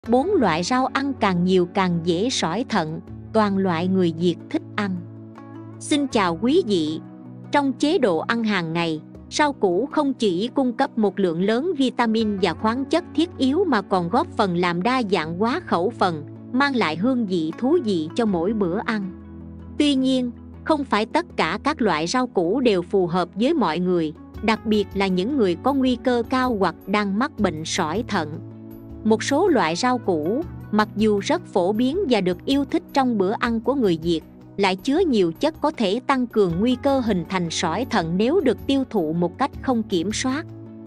4 loại rau ăn càng nhiều càng dễ sỏi thận, toàn loại người Việt thích ăn. Xin chào quý vị. Trong chế độ ăn hàng ngày, rau củ không chỉ cung cấp một lượng lớn vitamin và khoáng chất thiết yếu mà còn góp phần làm đa dạng hóa khẩu phần, mang lại hương vị thú vị cho mỗi bữa ăn. Tuy nhiên, không phải tất cả các loại rau củ đều phù hợp với mọi người, đặc biệt là những người có nguy cơ cao hoặc đang mắc bệnh sỏi thận. Một số loại rau củ, mặc dù rất phổ biến và được yêu thích trong bữa ăn của người Việt, lại chứa nhiều chất có thể tăng cường nguy cơ hình thành sỏi thận nếu được tiêu thụ một cách không kiểm soát.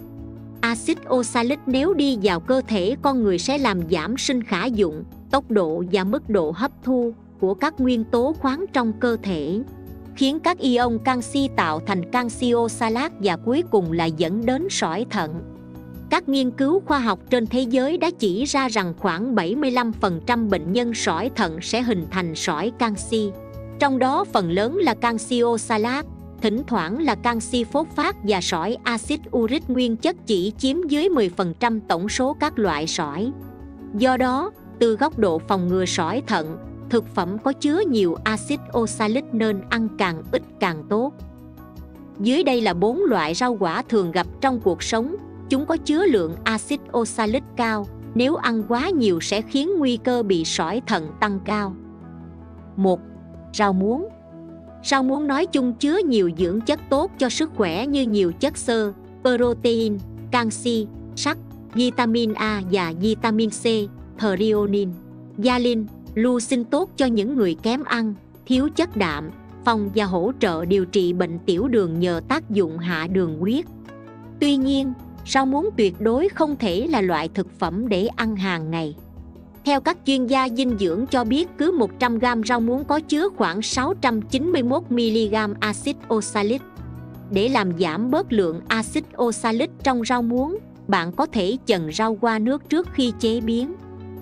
Axit oxalic nếu đi vào cơ thể con người sẽ làm giảm sinh khả dụng, tốc độ và mức độ hấp thu của các nguyên tố khoáng trong cơ thể, khiến các ion canxi tạo thành canxi oxalat và cuối cùng là dẫn đến sỏi thận. Các nghiên cứu khoa học trên thế giới đã chỉ ra rằng khoảng 75% bệnh nhân sỏi thận sẽ hình thành sỏi canxi. Trong đó phần lớn là canxi oxalat, thỉnh thoảng là canxi phốt phát và sỏi axit uric nguyên chất chỉ chiếm dưới 10% tổng số các loại sỏi. Do đó, từ góc độ phòng ngừa sỏi thận, thực phẩm có chứa nhiều axit oxalic nên ăn càng ít càng tốt. Dưới đây là 4 loại rau quả thường gặp trong cuộc sống. Chúng có chứa lượng axit oxalic cao, nếu ăn quá nhiều sẽ khiến nguy cơ bị sỏi thận tăng cao. 1. Rau muống. Rau muống nói chung chứa nhiều dưỡng chất tốt cho sức khỏe như nhiều chất xơ, protein, canxi, sắt, vitamin A và vitamin C, threonine, valine, leucin tốt cho những người kém ăn, thiếu chất đạm, phòng và hỗ trợ điều trị bệnh tiểu đường nhờ tác dụng hạ đường huyết. Tuy nhiên, rau muống tuyệt đối không thể là loại thực phẩm để ăn hàng ngày. Theo các chuyên gia dinh dưỡng cho biết, cứ 100 g rau muống có chứa khoảng 691 mg axit oxalic. Để làm giảm bớt lượng axit oxalic trong rau muống, bạn có thể chần rau qua nước trước khi chế biến.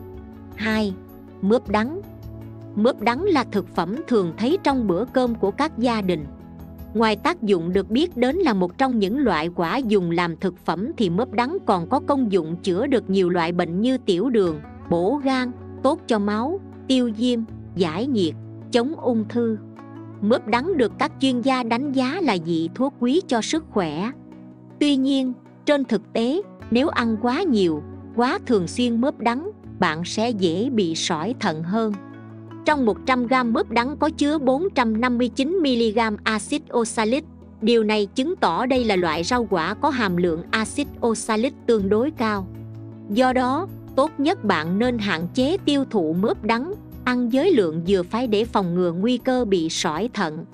2. Mướp đắng. Mướp đắng là thực phẩm thường thấy trong bữa cơm của các gia đình. Ngoài tác dụng được biết đến là một trong những loại quả dùng làm thực phẩm thì mướp đắng còn có công dụng chữa được nhiều loại bệnh như tiểu đường, bổ gan, tốt cho máu, tiêu viêm, giải nhiệt, chống ung thư. Mướp đắng được các chuyên gia đánh giá là vị thuốc quý cho sức khỏe. Tuy nhiên, trên thực tế, nếu ăn quá nhiều, quá thường xuyên mướp đắng, bạn sẽ dễ bị sỏi thận hơn. Trong 100 g mướp đắng có chứa 459 mg axit oxalic. Điều này chứng tỏ đây là loại rau quả có hàm lượng axit oxalic tương đối cao. Do đó, tốt nhất bạn nên hạn chế tiêu thụ mướp đắng, ăn với lượng vừa phải để phòng ngừa nguy cơ bị sỏi thận.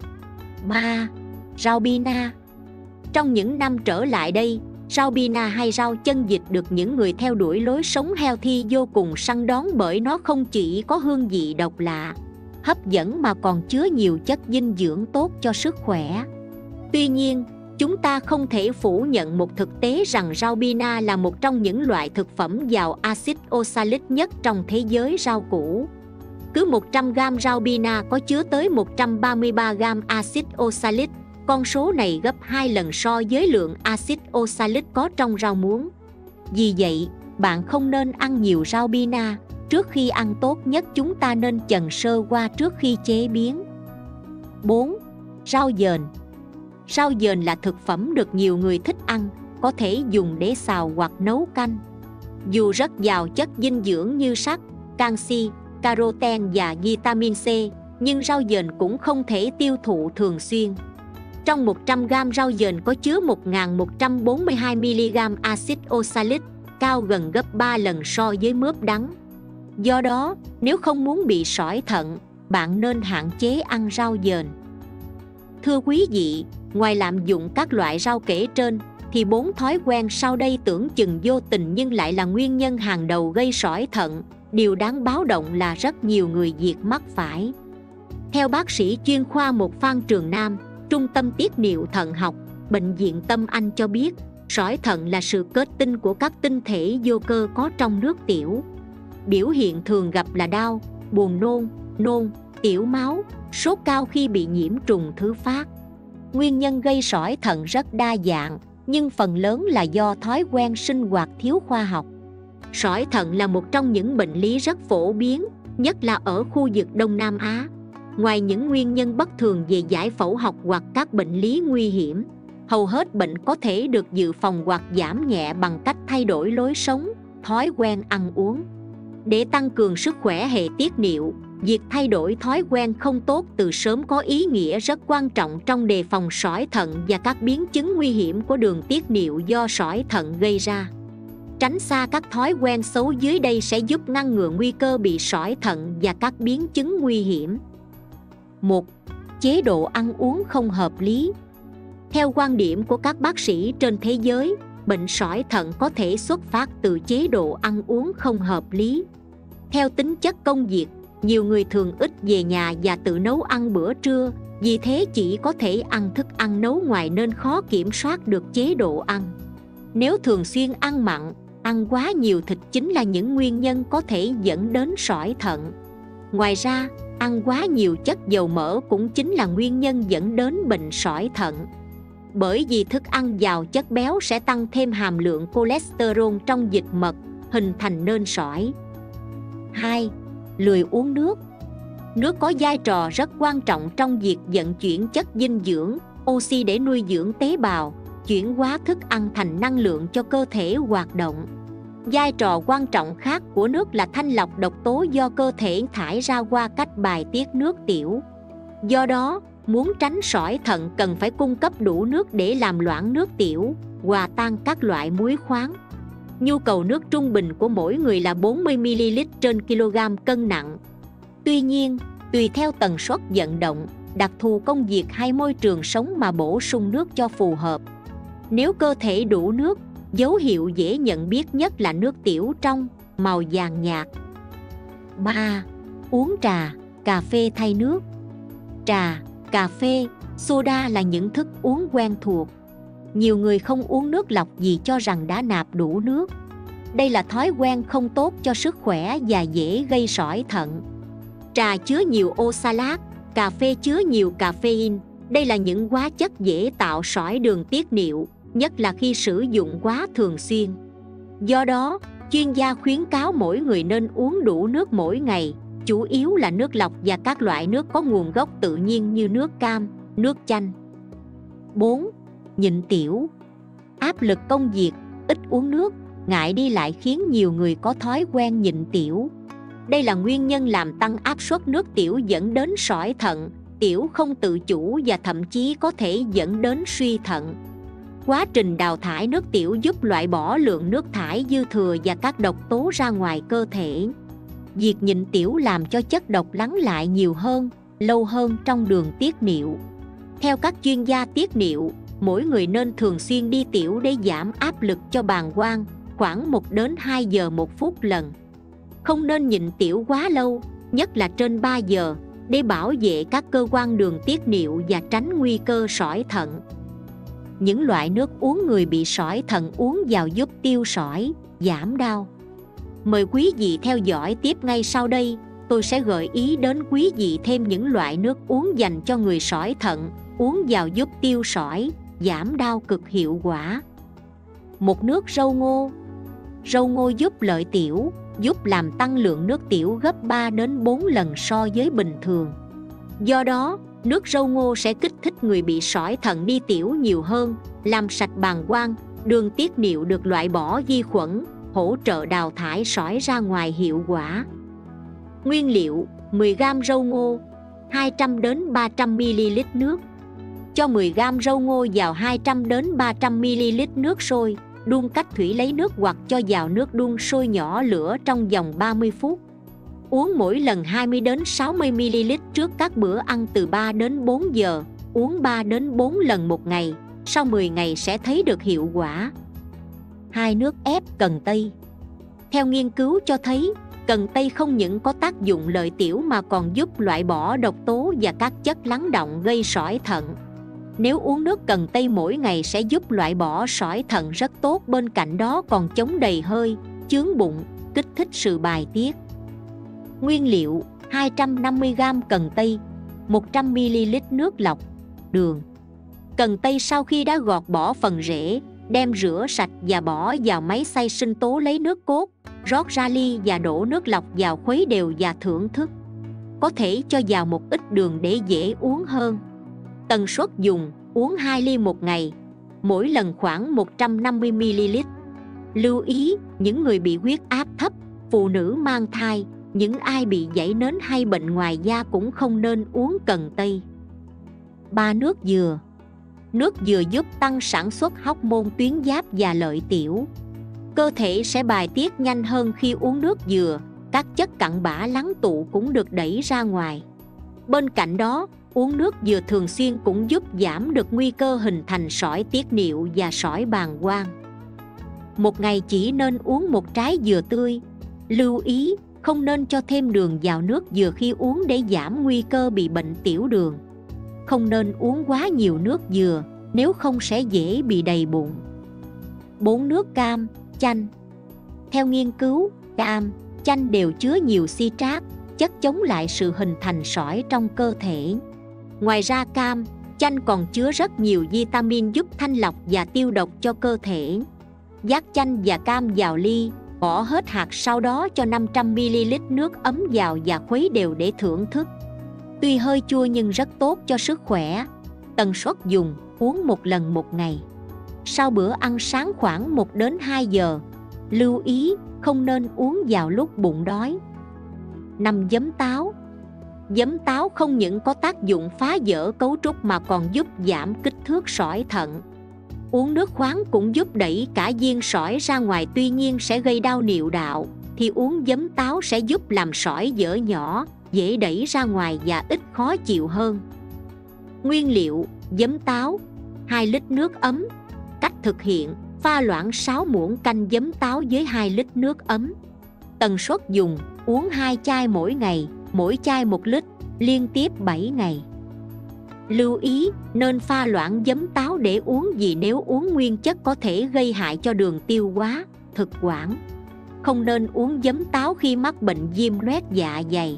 3. Rau bina. Trong những năm trở lại đây, rau bina hay rau chân vịt được những người theo đuổi lối sống healthy vô cùng săn đón bởi nó không chỉ có hương vị độc lạ, hấp dẫn mà còn chứa nhiều chất dinh dưỡng tốt cho sức khỏe. Tuy nhiên, chúng ta không thể phủ nhận một thực tế rằng rau bina là một trong những loại thực phẩm giàu axit oxalic nhất trong thế giới rau củ. Cứ 100 g rau bina có chứa tới 133 g axit oxalic. Con số này gấp 2 lần so với lượng axit oxalic có trong rau muống. Vì vậy, bạn không nên ăn nhiều rau bina. Trước khi ăn, tốt nhất chúng ta nên chần sơ qua trước khi chế biến. 4. Rau dền. Rau dền là thực phẩm được nhiều người thích ăn, có thể dùng để xào hoặc nấu canh. Dù rất giàu chất dinh dưỡng như sắt, canxi, caroten và vitamin C, nhưng rau dền cũng không thể tiêu thụ thường xuyên. Trong 100 g rau dền có chứa 1.142 mg axit oxalic, cao gần gấp 3 lần so với mướp đắng. Do đó, nếu không muốn bị sỏi thận, bạn nên hạn chế ăn rau dền. Thưa quý vị, ngoài lạm dụng các loại rau kể trên, thì 4 thói quen sau đây tưởng chừng vô tình nhưng lại là nguyên nhân hàng đầu gây sỏi thận. Điều đáng báo động là rất nhiều người Việt mắc phải. Theo bác sĩ chuyên khoa 1 Phan Trường Nam, Trung tâm Tiết niệu thận học, Bệnh viện Tâm Anh cho biết, sỏi thận là sự kết tinh của các tinh thể vô cơ có trong nước tiểu. Biểu hiện thường gặp là đau, buồn nôn, tiểu máu, sốt cao khi bị nhiễm trùng thứ phát. Nguyên nhân gây sỏi thận rất đa dạng, nhưng phần lớn là do thói quen sinh hoạt thiếu khoa học. Sỏi thận là một trong những bệnh lý rất phổ biến, nhất là ở khu vực Đông Nam Á. Ngoài những nguyên nhân bất thường về giải phẫu học hoặc các bệnh lý nguy hiểm, hầu hết bệnh có thể được dự phòng hoặc giảm nhẹ bằng cách thay đổi lối sống, thói quen ăn uống. Để tăng cường sức khỏe hệ tiết niệu, việc thay đổi thói quen không tốt từ sớm có ý nghĩa rất quan trọng trong đề phòng sỏi thận và các biến chứng nguy hiểm của đường tiết niệu do sỏi thận gây ra. Tránh xa các thói quen xấu dưới đây sẽ giúp ngăn ngừa nguy cơ bị sỏi thận và các biến chứng nguy hiểm. 1. Chế độ ăn uống không hợp lý. Theo quan điểm của các bác sĩ trên thế giới, bệnh sỏi thận có thể xuất phát từ chế độ ăn uống không hợp lý. Theo tính chất công việc, nhiều người thường ít về nhà và tự nấu ăn bữa trưa, vì thế chỉ có thể ăn thức ăn nấu ngoài nên khó kiểm soát được chế độ ăn. Nếu thường xuyên ăn mặn, ăn quá nhiều thịt chính là những nguyên nhân có thể dẫn đến sỏi thận. Ngoài ra, ăn quá nhiều chất dầu mỡ cũng chính là nguyên nhân dẫn đến bệnh sỏi thận. Bởi vì thức ăn giàu chất béo sẽ tăng thêm hàm lượng cholesterol trong dịch mật, hình thành nên sỏi. 2. Lười uống nước. Nước có vai trò rất quan trọng trong việc vận chuyển chất dinh dưỡng, oxy để nuôi dưỡng tế bào, chuyển hóa thức ăn thành năng lượng cho cơ thể hoạt động. Vai trò quan trọng khác của nước là thanh lọc độc tố do cơ thể thải ra qua cách bài tiết nước tiểu. Do đó, muốn tránh sỏi thận cần phải cung cấp đủ nước để làm loãng nước tiểu, hòa tan các loại muối khoáng. Nhu cầu nước trung bình của mỗi người là 40ml trên kg cân nặng. Tuy nhiên, tùy theo tần suất vận động, đặc thù công việc hay môi trường sống mà bổ sung nước cho phù hợp. Nếu cơ thể đủ nước, dấu hiệu dễ nhận biết nhất là nước tiểu trong, màu vàng nhạt. 3. Uống trà, cà phê thay nước. Trà, cà phê, soda là những thức uống quen thuộc. Nhiều người không uống nước lọc vì cho rằng đã nạp đủ nước. Đây là thói quen không tốt cho sức khỏe và dễ gây sỏi thận. Trà chứa nhiều oxalat, cà phê chứa nhiều caffeine. Đây là những hóa chất dễ tạo sỏi đường tiết niệu, nhất là khi sử dụng quá thường xuyên. Do đó, chuyên gia khuyến cáo mỗi người nên uống đủ nước mỗi ngày, chủ yếu là nước lọc và các loại nước có nguồn gốc tự nhiên như nước cam, nước chanh. 4. Nhịn tiểu. Áp lực công việc, ít uống nước, ngại đi lại khiến nhiều người có thói quen nhịn tiểu. Đây là nguyên nhân làm tăng áp suất nước tiểu dẫn đến sỏi thận, tiểu không tự chủ và thậm chí có thể dẫn đến suy thận. Quá trình đào thải nước tiểu giúp loại bỏ lượng nước thải dư thừa và các độc tố ra ngoài cơ thể. Việc nhịn tiểu làm cho chất độc lắng lại nhiều hơn, lâu hơn trong đường tiết niệu. Theo các chuyên gia tiết niệu, mỗi người nên thường xuyên đi tiểu để giảm áp lực cho bàng quang, khoảng 1 đến 2 giờ 1 phút lần. Không nên nhịn tiểu quá lâu, nhất là trên 3 giờ, để bảo vệ các cơ quan đường tiết niệu và tránh nguy cơ sỏi thận. Những loại nước uống người bị sỏi thận uống vào giúp tiêu sỏi, giảm đau. Mời quý vị theo dõi tiếp ngay sau đây, tôi sẽ gợi ý đến quý vị thêm những loại nước uống dành cho người sỏi thận, uống vào giúp tiêu sỏi, giảm đau cực hiệu quả. Một nước rau ngô. Rau ngô giúp lợi tiểu, giúp làm tăng lượng nước tiểu gấp 3 đến 4 lần so với bình thường. Do đó, nước rau ngô sẽ kích thích người bị sỏi thận đi tiểu nhiều hơn, làm sạch bàng quang, đường tiết niệu được loại bỏ vi khuẩn, hỗ trợ đào thải sỏi ra ngoài hiệu quả. Nguyên liệu: 10g rau ngô, 200 đến 300ml nước. Cho 10g rau ngô vào 200 đến 300ml nước sôi, đun cách thủy lấy nước hoặc cho vào nước đun sôi nhỏ lửa trong vòng 30 phút. Uống mỗi lần 20 đến 60ml trước các bữa ăn từ 3 đến 4 giờ, uống 3 đến 4 lần một ngày, sau 10 ngày sẽ thấy được hiệu quả. 2. Nước ép cần tây. Theo nghiên cứu cho thấy, cần tây không những có tác dụng lợi tiểu mà còn giúp loại bỏ độc tố và các chất lắng đọng gây sỏi thận. Nếu uống nước cần tây mỗi ngày sẽ giúp loại bỏ sỏi thận rất tốt, bên cạnh đó còn chống đầy hơi, chướng bụng, kích thích sự bài tiết. Nguyên liệu: 250g cần tây, 100ml nước lọc, đường. Cần tây sau khi đã gọt bỏ phần rễ, đem rửa sạch và bỏ vào máy xay sinh tố lấy nước cốt, rót ra ly và đổ nước lọc vào khuấy đều và thưởng thức. Có thể cho vào một ít đường để dễ uống hơn. Tần suất dùng: uống 2 ly một ngày, mỗi lần khoảng 150ml. Lưu ý: những người bị huyết áp thấp, phụ nữ mang thai, những ai bị giãy nến hay bệnh ngoài da cũng không nên uống cần tây. 3. Nước dừa. Nước dừa giúp tăng sản xuất hormone tuyến giáp và lợi tiểu. Cơ thể sẽ bài tiết nhanh hơn khi uống nước dừa, các chất cặn bã lắng tụ cũng được đẩy ra ngoài. Bên cạnh đó, uống nước dừa thường xuyên cũng giúp giảm được nguy cơ hình thành sỏi tiết niệu và sỏi bàng quang. Một ngày chỉ nên uống một trái dừa tươi. Lưu ý: không nên cho thêm đường vào nước dừa khi uống để giảm nguy cơ bị bệnh tiểu đường. Không nên uống quá nhiều nước dừa, nếu không sẽ dễ bị đầy bụng. 4. Nước cam, chanh. Theo nghiên cứu, cam, chanh đều chứa nhiều citrat, chất chống lại sự hình thành sỏi trong cơ thể. Ngoài ra cam, chanh còn chứa rất nhiều vitamin giúp thanh lọc và tiêu độc cho cơ thể. Vắt chanh và cam vào ly, bỏ hết hạt, sau đó cho 500ml nước ấm vào và khuấy đều để thưởng thức. Tuy hơi chua nhưng rất tốt cho sức khỏe. Tần suất dùng: uống một lần một ngày, sau bữa ăn sáng khoảng 1 đến 2 giờ. Lưu ý: không nên uống vào lúc bụng đói. 5. Giấm táo. Giấm táo không những có tác dụng phá vỡ cấu trúc mà còn giúp giảm kích thước sỏi thận. Uống nước khoáng cũng giúp đẩy cả viên sỏi ra ngoài, tuy nhiên sẽ gây đau niệu đạo, thì uống giấm táo sẽ giúp làm sỏi vỡ nhỏ, dễ đẩy ra ngoài và ít khó chịu hơn. Nguyên liệu: giấm táo, 2 lít nước ấm. Cách thực hiện: pha loãng 6 muỗng canh giấm táo với 2 lít nước ấm. Tần suất dùng: uống 2 chai mỗi ngày, mỗi chai 1 lít, liên tiếp 7 ngày. Lưu ý: nên pha loãng giấm táo để uống, vì nếu uống nguyên chất có thể gây hại cho đường tiêu hóa, thực quản. Không nên uống giấm táo khi mắc bệnh viêm loét dạ dày.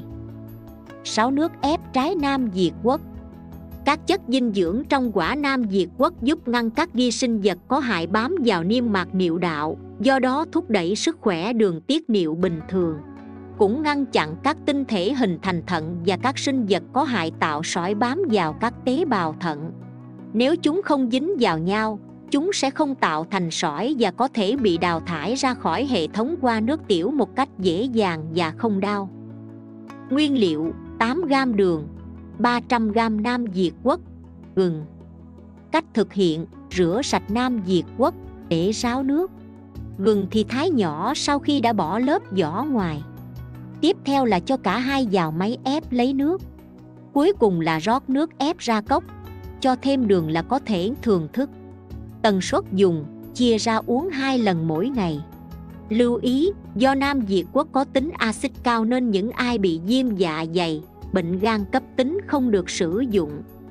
6. Nước ép trái Nam Việt Quất. Các chất dinh dưỡng trong quả Nam Việt Quất giúp ngăn các vi sinh vật có hại bám vào niêm mạc niệu đạo, do đó thúc đẩy sức khỏe đường tiết niệu bình thường. Cũng ngăn chặn các tinh thể hình thành thận và các sinh vật có hại tạo sỏi bám vào các tế bào thận. Nếu chúng không dính vào nhau, chúng sẽ không tạo thành sỏi và có thể bị đào thải ra khỏi hệ thống qua nước tiểu một cách dễ dàng và không đau. Nguyên liệu: 8g đường, 300g Nam Việt Quất, gừng. Cách thực hiện: rửa sạch Nam Việt Quất, để ráo nước. Gừng thì thái nhỏ sau khi đã bỏ lớp vỏ ngoài. Tiếp theo là cho cả hai vào máy ép lấy nước. Cuối cùng là rót nước ép ra cốc, cho thêm đường là có thể thưởng thức. Tần suất dùng: chia ra uống 2 lần mỗi ngày. Lưu ý: do Nam Việt Quất có tính axit cao nên những ai bị viêm dạ dày, bệnh gan cấp tính không được sử dụng.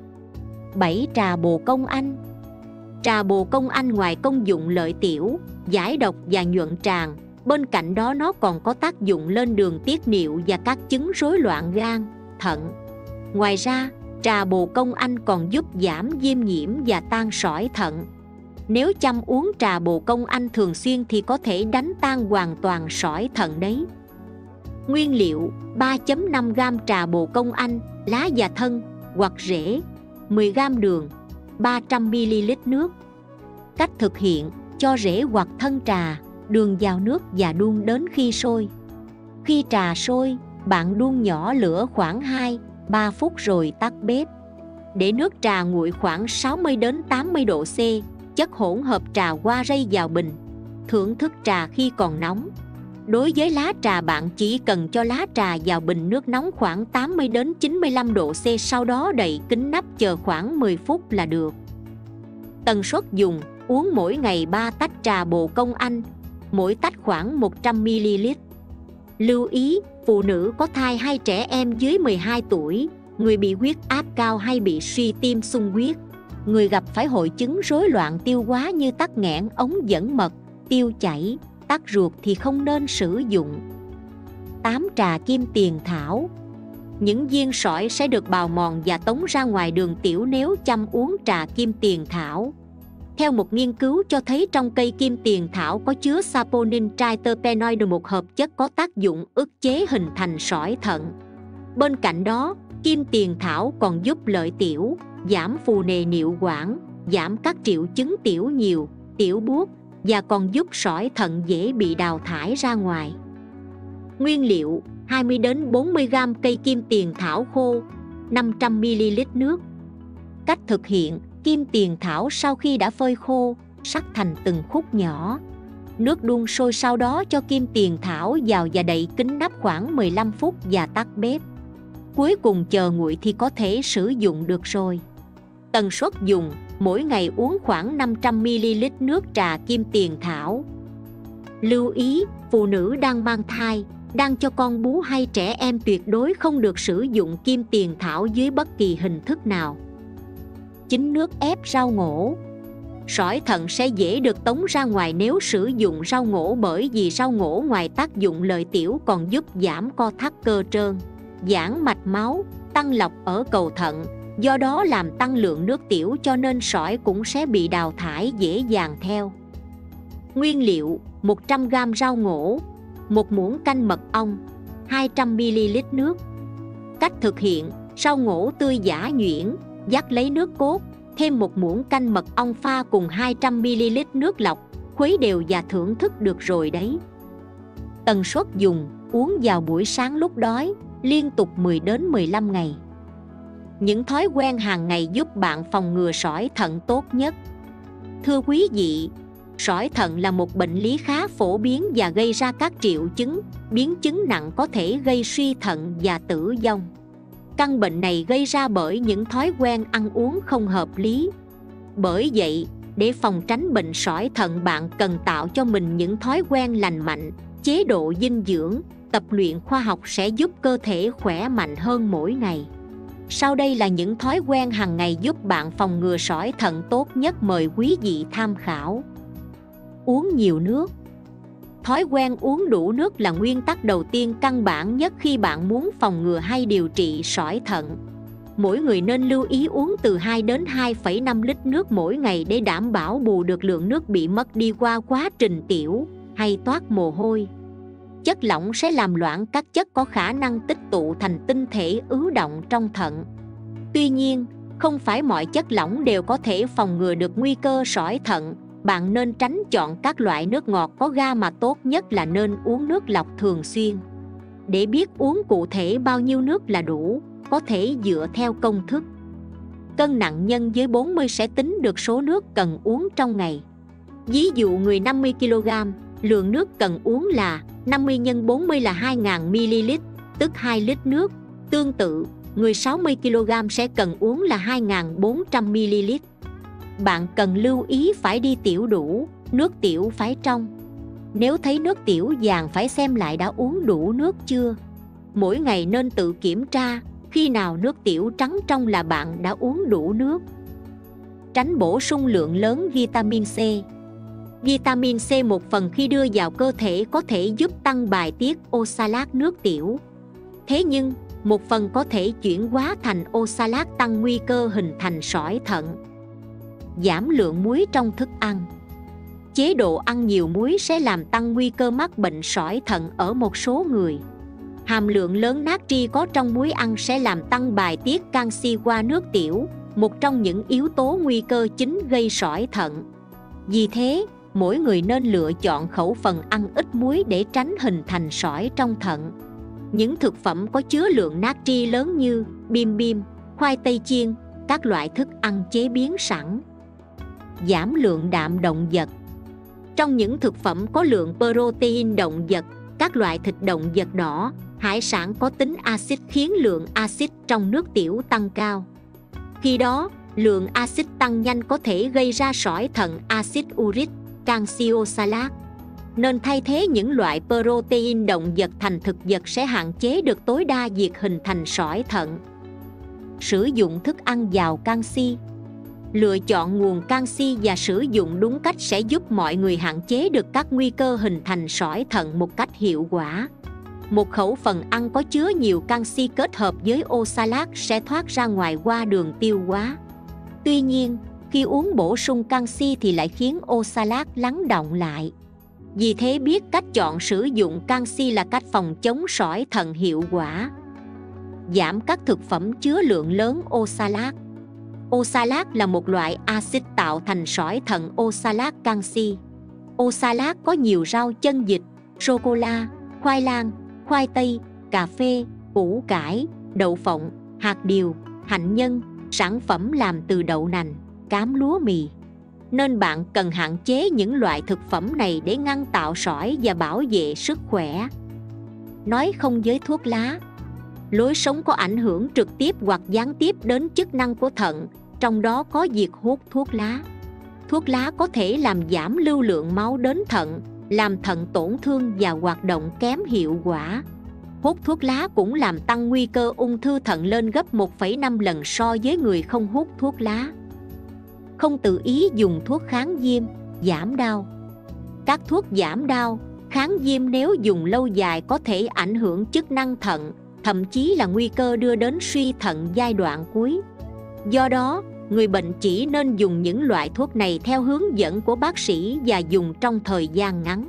7. Trà bồ công anh. Trà bồ công anh ngoài công dụng lợi tiểu, giải độc và nhuận tràng, bên cạnh đó nó còn có tác dụng lên đường tiết niệu và các chứng rối loạn gan, thận. Ngoài ra, trà bồ công anh còn giúp giảm viêm nhiễm và tan sỏi thận. Nếu chăm uống trà bồ công anh thường xuyên thì có thể đánh tan hoàn toàn sỏi thận đấy. Nguyên liệu: 3.5g trà bồ công anh, lá và thân hoặc rễ, 10g đường, 300ml nước. Cách thực hiện: cho rễ hoặc thân trà, đường vào nước và đun đến khi sôi. Khi trà sôi, bạn đun nhỏ lửa khoảng 2-3 phút rồi tắt bếp. Để nước trà nguội khoảng 60 đến 80 độ C, chất hỗn hợp trà hoa rây vào bình. Thưởng thức trà khi còn nóng. Đối với lá trà, bạn chỉ cần cho lá trà vào bình nước nóng khoảng 80 đến 95 độ C, sau đó đậy kín nắp chờ khoảng 10 phút là được. Tần suất dùng: uống mỗi ngày 3 tách trà bồ công anh, mỗi tách khoảng 100ml. Lưu ý: phụ nữ có thai hay trẻ em dưới 12 tuổi, người bị huyết áp cao hay bị suy tim xung huyết, người gặp phải hội chứng rối loạn tiêu hóa như tắc nghẽn ống dẫn mật, tiêu chảy, tắc ruột thì không nên sử dụng. 8. Trà kim tiền thảo. Những viên sỏi sẽ được bào mòn và tống ra ngoài đường tiểu nếu chăm uống trà kim tiền thảo. Theo một nghiên cứu cho thấy trong cây kim tiền thảo có chứa saponin triterpenoid, một hợp chất có tác dụng ức chế hình thành sỏi thận. Bên cạnh đó, kim tiền thảo còn giúp lợi tiểu, giảm phù nề niệu quản, giảm các triệu chứng tiểu nhiều, tiểu buốt và còn giúp sỏi thận dễ bị đào thải ra ngoài. Nguyên liệu: 20 đến 40 g cây kim tiền thảo khô, 500 ml nước. Cách thực hiện: kim tiền thảo sau khi đã phơi khô, sắc thành từng khúc nhỏ. Nước đun sôi, sau đó cho kim tiền thảo vào và đậy kín nắp khoảng 15 phút và tắt bếp. Cuối cùng chờ nguội thì có thể sử dụng được rồi. Tần suất dùng: mỗi ngày uống khoảng 500 ml nước trà kim tiền thảo. Lưu ý: phụ nữ đang mang thai, đang cho con bú hay trẻ em tuyệt đối không được sử dụng kim tiền thảo dưới bất kỳ hình thức nào. Chính nước ép rau ngổ. Sỏi thận sẽ dễ được tống ra ngoài nếu sử dụng rau ngổ, bởi vì rau ngổ ngoài tác dụng lợi tiểu còn giúp giảm co thắt cơ trơn, giãn mạch máu, tăng lọc ở cầu thận, do đó làm tăng lượng nước tiểu, cho nên sỏi cũng sẽ bị đào thải dễ dàng theo. Nguyên liệu: 100 g rau ngổ, 1 muỗng canh mật ong, 200 ml nước. Cách thực hiện: rau ngổ tươi giã nhuyễn, vắt lấy nước cốt, thêm 1 muỗng canh mật ong pha cùng 200 ml nước lọc, khuấy đều và thưởng thức được rồi đấy. Tần suất dùng: uống vào buổi sáng lúc đói, liên tục 10 đến 15 ngày. Những thói quen hàng ngày giúp bạn phòng ngừa sỏi thận tốt nhất. Thưa quý vị, sỏi thận là một bệnh lý khá phổ biến và gây ra các triệu chứng, biến chứng nặng có thể gây suy thận và tử vong. Căn bệnh này gây ra bởi những thói quen ăn uống không hợp lý. Bởi vậy, để phòng tránh bệnh sỏi thận, bạn cần tạo cho mình những thói quen lành mạnh, chế độ dinh dưỡng, tập luyện khoa học sẽ giúp cơ thể khỏe mạnh hơn mỗi ngày. Sau đây là những thói quen hàng ngày giúp bạn phòng ngừa sỏi thận tốt nhất, mời quý vị tham khảo. Uống nhiều nước. Thói quen uống đủ nước là nguyên tắc đầu tiên căn bản nhất khi bạn muốn phòng ngừa hay điều trị sỏi thận. Mỗi người nên lưu ý uống từ 2 đến 2,5 lít nước mỗi ngày để đảm bảo bù được lượng nước bị mất đi qua quá trình tiểu hay toát mồ hôi. Chất lỏng sẽ làm loãng các chất có khả năng tích tụ thành tinh thể ứ động trong thận. Tuy nhiên, không phải mọi chất lỏng đều có thể phòng ngừa được nguy cơ sỏi thận. Bạn nên tránh chọn các loại nước ngọt có ga, mà tốt nhất là nên uống nước lọc thường xuyên. Để biết uống cụ thể bao nhiêu nước là đủ, có thể dựa theo công thức. Cân nặng nhân với 40 sẽ tính được số nước cần uống trong ngày. Ví dụ người 50 kg, lượng nước cần uống là 50 x 40 là 2.000 ml, tức 2 lít nước. Tương tự, người 60 kg sẽ cần uống là 2.400 ml. Bạn cần lưu ý phải đi tiểu đủ, nước tiểu phải trong. Nếu thấy nước tiểu vàng phải xem lại đã uống đủ nước chưa. Mỗi ngày nên tự kiểm tra, khi nào nước tiểu trắng trong là bạn đã uống đủ nước. Tránh bổ sung lượng lớn vitamin C. Vitamin C một phần khi đưa vào cơ thể có thể giúp tăng bài tiết oxalat nước tiểu. Thế nhưng, một phần có thể chuyển hóa thành oxalat, tăng nguy cơ hình thành sỏi thận. Giảm lượng muối trong thức ăn. Chế độ ăn nhiều muối sẽ làm tăng nguy cơ mắc bệnh sỏi thận ở một số người. Hàm lượng lớn natri có trong muối ăn sẽ làm tăng bài tiết canxi qua nước tiểu, một trong những yếu tố nguy cơ chính gây sỏi thận. Vì thế, mỗi người nên lựa chọn khẩu phần ăn ít muối để tránh hình thành sỏi trong thận. Những thực phẩm có chứa lượng natri lớn như bim bim, khoai tây chiên, các loại thức ăn chế biến sẵn. Giảm lượng đạm động vật. Trong những thực phẩm có lượng protein động vật, các loại thịt động vật đỏ, hải sản có tính axit khiến lượng axit trong nước tiểu tăng cao. Khi đó, lượng axit tăng nhanh có thể gây ra sỏi thận, axit uric, canxi oxalat. Nên thay thế những loại protein động vật thành thực vật sẽ hạn chế được tối đa việc hình thành sỏi thận. Sử dụng thức ăn giàu canxi. Lựa chọn nguồn canxi và sử dụng đúng cách sẽ giúp mọi người hạn chế được các nguy cơ hình thành sỏi thận một cách hiệu quả. Một khẩu phần ăn có chứa nhiều canxi kết hợp với oxalat sẽ thoát ra ngoài qua đường tiêu hóa. Tuy nhiên, khi uống bổ sung canxi thì lại khiến oxalat lắng đọng lại. Vì thế biết cách chọn sử dụng canxi là cách phòng chống sỏi thận hiệu quả. Giảm các thực phẩm chứa lượng lớn oxalat. Oxalat là một loại axit tạo thành sỏi thận oxalat canxi. Oxalat có nhiều rau chân vịt, sô-cô-la, khoai lang, khoai tây, cà phê, củ cải, đậu phộng, hạt điều, hạnh nhân, sản phẩm làm từ đậu nành, cám lúa mì. Nên bạn cần hạn chế những loại thực phẩm này để ngăn tạo sỏi và bảo vệ sức khỏe. Nói không với thuốc lá. Lối sống có ảnh hưởng trực tiếp hoặc gián tiếp đến chức năng của thận, trong đó có việc hút thuốc lá. Thuốc lá có thể làm giảm lưu lượng máu đến thận, làm thận tổn thương và hoạt động kém hiệu quả. Hút thuốc lá cũng làm tăng nguy cơ ung thư thận lên gấp 1,5 lần so với người không hút thuốc lá. Không tự ý dùng thuốc kháng viêm, giảm đau. Các thuốc giảm đau, kháng viêm nếu dùng lâu dài có thể ảnh hưởng chức năng thận, thậm chí là nguy cơ đưa đến suy thận giai đoạn cuối. Do đó, người bệnh chỉ nên dùng những loại thuốc này theo hướng dẫn của bác sĩ và dùng trong thời gian ngắn.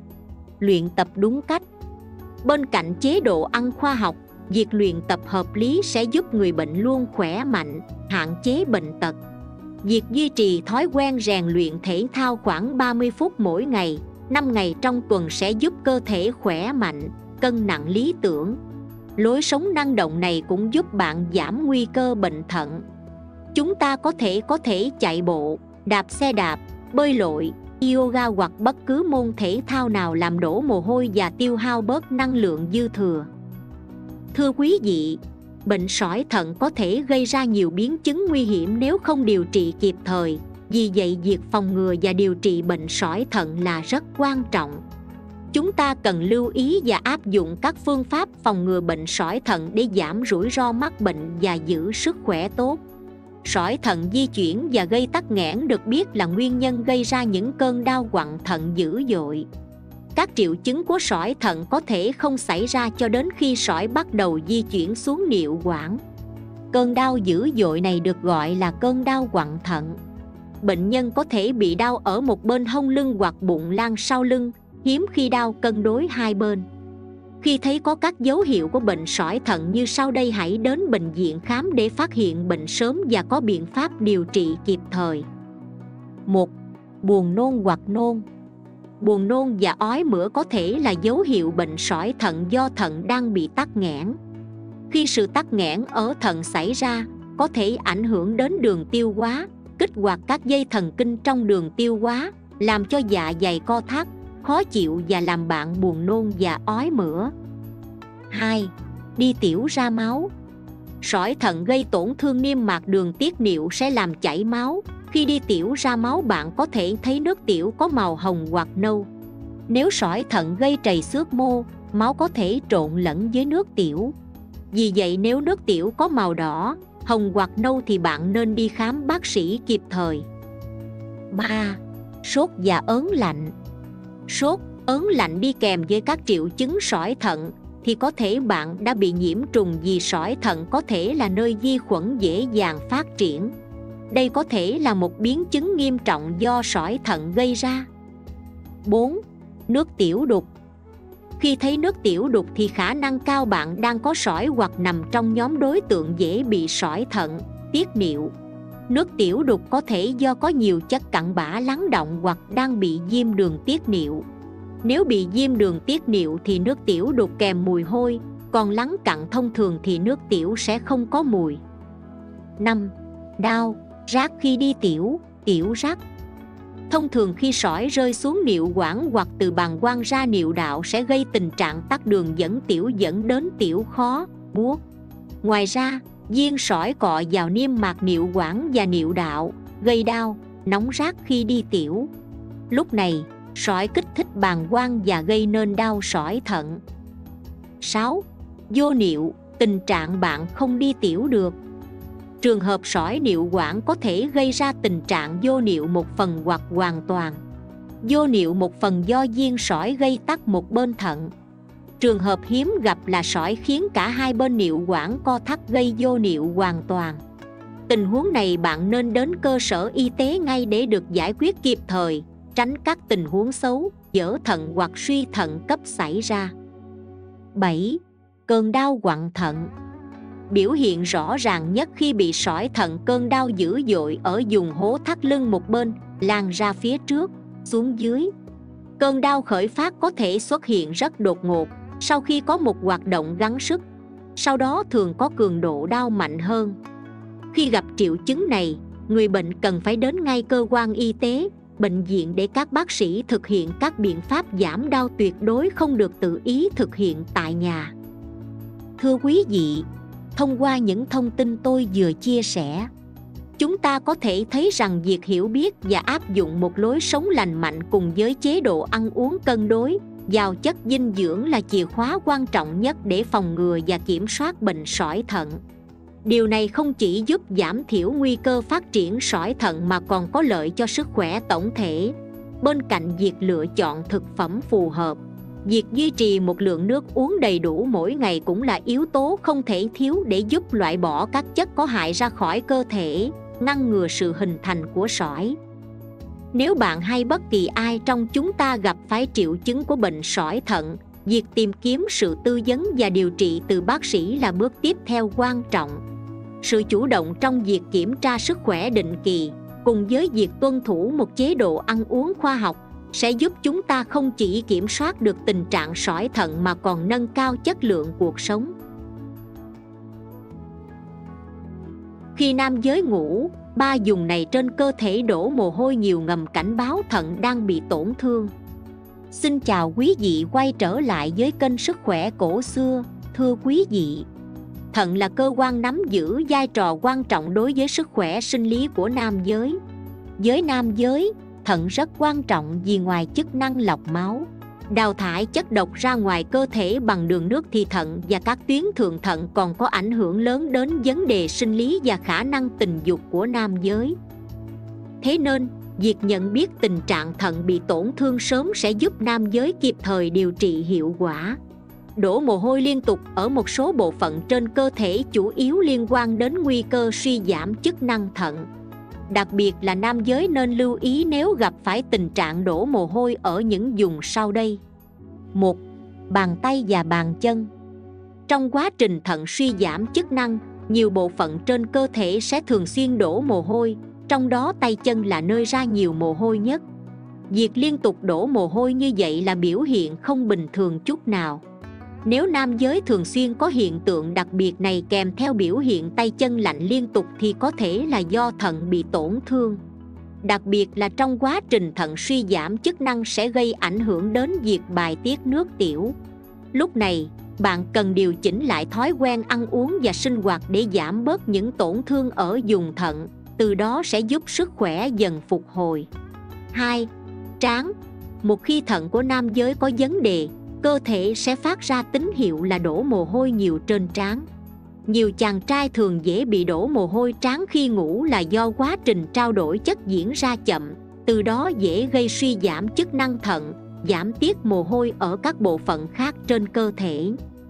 Luyện tập đúng cách. Bên cạnh chế độ ăn khoa học, việc luyện tập hợp lý sẽ giúp người bệnh luôn khỏe mạnh, hạn chế bệnh tật. Việc duy trì thói quen rèn luyện thể thao khoảng 30 phút mỗi ngày, 5 ngày trong tuần sẽ giúp cơ thể khỏe mạnh, cân nặng lý tưởng. Lối sống năng động này cũng giúp bạn giảm nguy cơ bệnh thận. Chúng ta có thể chạy bộ, đạp xe đạp, bơi lội, yoga hoặc bất cứ môn thể thao nào làm đổ mồ hôi và tiêu hao bớt năng lượng dư thừa. Thưa quý vị, bệnh sỏi thận có thể gây ra nhiều biến chứng nguy hiểm nếu không điều trị kịp thời. Vì vậy, việc phòng ngừa và điều trị bệnh sỏi thận là rất quan trọng. Chúng ta cần lưu ý và áp dụng các phương pháp phòng ngừa bệnh sỏi thận để giảm rủi ro mắc bệnh và giữ sức khỏe tốt. Sỏi thận di chuyển và gây tắc nghẽn được biết là nguyên nhân gây ra những cơn đau quặn thận dữ dội. Các triệu chứng của sỏi thận có thể không xảy ra cho đến khi sỏi bắt đầu di chuyển xuống niệu quản. Cơn đau dữ dội này được gọi là cơn đau quặn thận. Bệnh nhân có thể bị đau ở một bên hông lưng hoặc bụng lan sau lưng, hiếm khi đau cân đối hai bên. Khi thấy có các dấu hiệu của bệnh sỏi thận như sau đây, hãy đến bệnh viện khám để phát hiện bệnh sớm và có biện pháp điều trị kịp thời. 1. Buồn nôn hoặc nôn. Buồn nôn và ói mửa có thể là dấu hiệu bệnh sỏi thận do thận đang bị tắc nghẽn. Khi sự tắc nghẽn ở thận xảy ra, có thể ảnh hưởng đến đường tiêu hóa, kích hoạt các dây thần kinh trong đường tiêu hóa, làm cho dạ dày co thắt, khó chịu và làm bạn buồn nôn và ói mửa. 2. Đi tiểu ra máu. Sỏi thận gây tổn thương niêm mạc đường tiết niệu sẽ làm chảy máu. Khi đi tiểu ra máu, bạn có thể thấy nước tiểu có màu hồng hoặc nâu. Nếu sỏi thận gây trầy xước mô, máu có thể trộn lẫn với nước tiểu. Vì vậy, nếu nước tiểu có màu đỏ, hồng hoặc nâu thì bạn nên đi khám bác sĩ kịp thời. 3. Sốt và ớn lạnh. Sốt, ớn lạnh đi kèm với các triệu chứng sỏi thận thì có thể bạn đã bị nhiễm trùng, vì sỏi thận có thể là nơi vi khuẩn dễ dàng phát triển. Đây có thể là một biến chứng nghiêm trọng do sỏi thận gây ra. 4. Nước tiểu đục. Khi thấy nước tiểu đục thì khả năng cao bạn đang có sỏi hoặc nằm trong nhóm đối tượng dễ bị sỏi thận, tiết niệu. Nước tiểu đục có thể do có nhiều chất cặn bã lắng đọng hoặc đang bị viêm đường tiết niệu. Nếu bị viêm đường tiết niệu thì nước tiểu đục kèm mùi hôi, còn lắng cặn thông thường thì nước tiểu sẽ không có mùi. 5. Đau, rát khi đi tiểu, tiểu rát. Thông thường khi sỏi rơi xuống niệu quản hoặc từ bàng quang ra niệu đạo sẽ gây tình trạng tắc đường dẫn tiểu dẫn đến tiểu khó, buốt. Ngoài ra, viên sỏi cọ vào niêm mạc niệu quản và niệu đạo, gây đau, nóng rát khi đi tiểu. Lúc này, sỏi kích thích bàng quang và gây nên đau sỏi thận. 6. Vô niệu, tình trạng bạn không đi tiểu được. Trường hợp sỏi niệu quản có thể gây ra tình trạng vô niệu một phần hoặc hoàn toàn. Vô niệu một phần do viên sỏi gây tắc một bên thận. Trường hợp hiếm gặp là sỏi khiến cả hai bên niệu quản co thắt gây vô niệu hoàn toàn. Tình huống này bạn nên đến cơ sở y tế ngay để được giải quyết kịp thời, tránh các tình huống xấu, dở thận hoặc suy thận cấp xảy ra. 7. Cơn đau quặn thận. Biểu hiện rõ ràng nhất khi bị sỏi thận, cơn đau dữ dội ở vùng hố thắt lưng một bên, lan ra phía trước, xuống dưới. Cơn đau khởi phát có thể xuất hiện rất đột ngột sau khi có một hoạt động gắng sức, sau đó thường có cường độ đau mạnh hơn. Khi gặp triệu chứng này, người bệnh cần phải đến ngay cơ quan y tế, bệnh viện để các bác sĩ thực hiện các biện pháp giảm đau, tuyệt đối không được tự ý thực hiện tại nhà. Thưa quý vị, thông qua những thông tin tôi vừa chia sẻ, chúng ta có thể thấy rằng việc hiểu biết và áp dụng một lối sống lành mạnh cùng với chế độ ăn uống cân đối, giàu chất dinh dưỡng là chìa khóa quan trọng nhất để phòng ngừa và kiểm soát bệnh sỏi thận. Điều này không chỉ giúp giảm thiểu nguy cơ phát triển sỏi thận mà còn có lợi cho sức khỏe tổng thể. Bên cạnh việc lựa chọn thực phẩm phù hợp, việc duy trì một lượng nước uống đầy đủ mỗi ngày cũng là yếu tố không thể thiếu để giúp loại bỏ các chất có hại ra khỏi cơ thể, ngăn ngừa sự hình thành của sỏi. Nếu bạn hay bất kỳ ai trong chúng ta gặp phải triệu chứng của bệnh sỏi thận, việc tìm kiếm sự tư vấn và điều trị từ bác sĩ là bước tiếp theo quan trọng. Sự chủ động trong việc kiểm tra sức khỏe định kỳ, cùng với việc tuân thủ một chế độ ăn uống khoa học, sẽ giúp chúng ta không chỉ kiểm soát được tình trạng sỏi thận mà còn nâng cao chất lượng cuộc sống. Khi nam giới ngủ, 3 vùng này trên cơ thể đổ mồ hôi nhiều ngầm cảnh báo thận đang bị tổn thương. Xin chào quý vị quay trở lại với kênh Sức khỏe cổ xưa. Thưa quý vị, thận là cơ quan nắm giữ vai trò quan trọng đối với sức khỏe sinh lý của nam giới. Với nam giới, thận rất quan trọng vì ngoài chức năng lọc máu, đào thải chất độc ra ngoài cơ thể bằng đường nước, thì thận và các tuyến thượng thận còn có ảnh hưởng lớn đến vấn đề sinh lý và khả năng tình dục của nam giới. Thế nên, việc nhận biết tình trạng thận bị tổn thương sớm sẽ giúp nam giới kịp thời điều trị hiệu quả. Đổ mồ hôi liên tục ở một số bộ phận trên cơ thể chủ yếu liên quan đến nguy cơ suy giảm chức năng thận. Đặc biệt là nam giới nên lưu ý nếu gặp phải tình trạng đổ mồ hôi ở những vùng sau đây. 1. Bàn tay và bàn chân. Trong quá trình thận suy giảm chức năng, nhiều bộ phận trên cơ thể sẽ thường xuyên đổ mồ hôi, trong đó tay chân là nơi ra nhiều mồ hôi nhất. Việc liên tục đổ mồ hôi như vậy là biểu hiện không bình thường chút nào. Nếu nam giới thường xuyên có hiện tượng đặc biệt này kèm theo biểu hiện tay chân lạnh liên tục thì có thể là do thận bị tổn thương. Đặc biệt là trong quá trình thận suy giảm chức năng sẽ gây ảnh hưởng đến việc bài tiết nước tiểu. Lúc này, bạn cần điều chỉnh lại thói quen ăn uống và sinh hoạt để giảm bớt những tổn thương ở vùng thận, từ đó sẽ giúp sức khỏe dần phục hồi. 2. Trán. Một khi thận của nam giới có vấn đề, cơ thể sẽ phát ra tín hiệu là đổ mồ hôi nhiều trên trán. Nhiều chàng trai thường dễ bị đổ mồ hôi trán khi ngủ là do quá trình trao đổi chất diễn ra chậm, từ đó dễ gây suy giảm chức năng thận, giảm tiết mồ hôi ở các bộ phận khác trên cơ thể.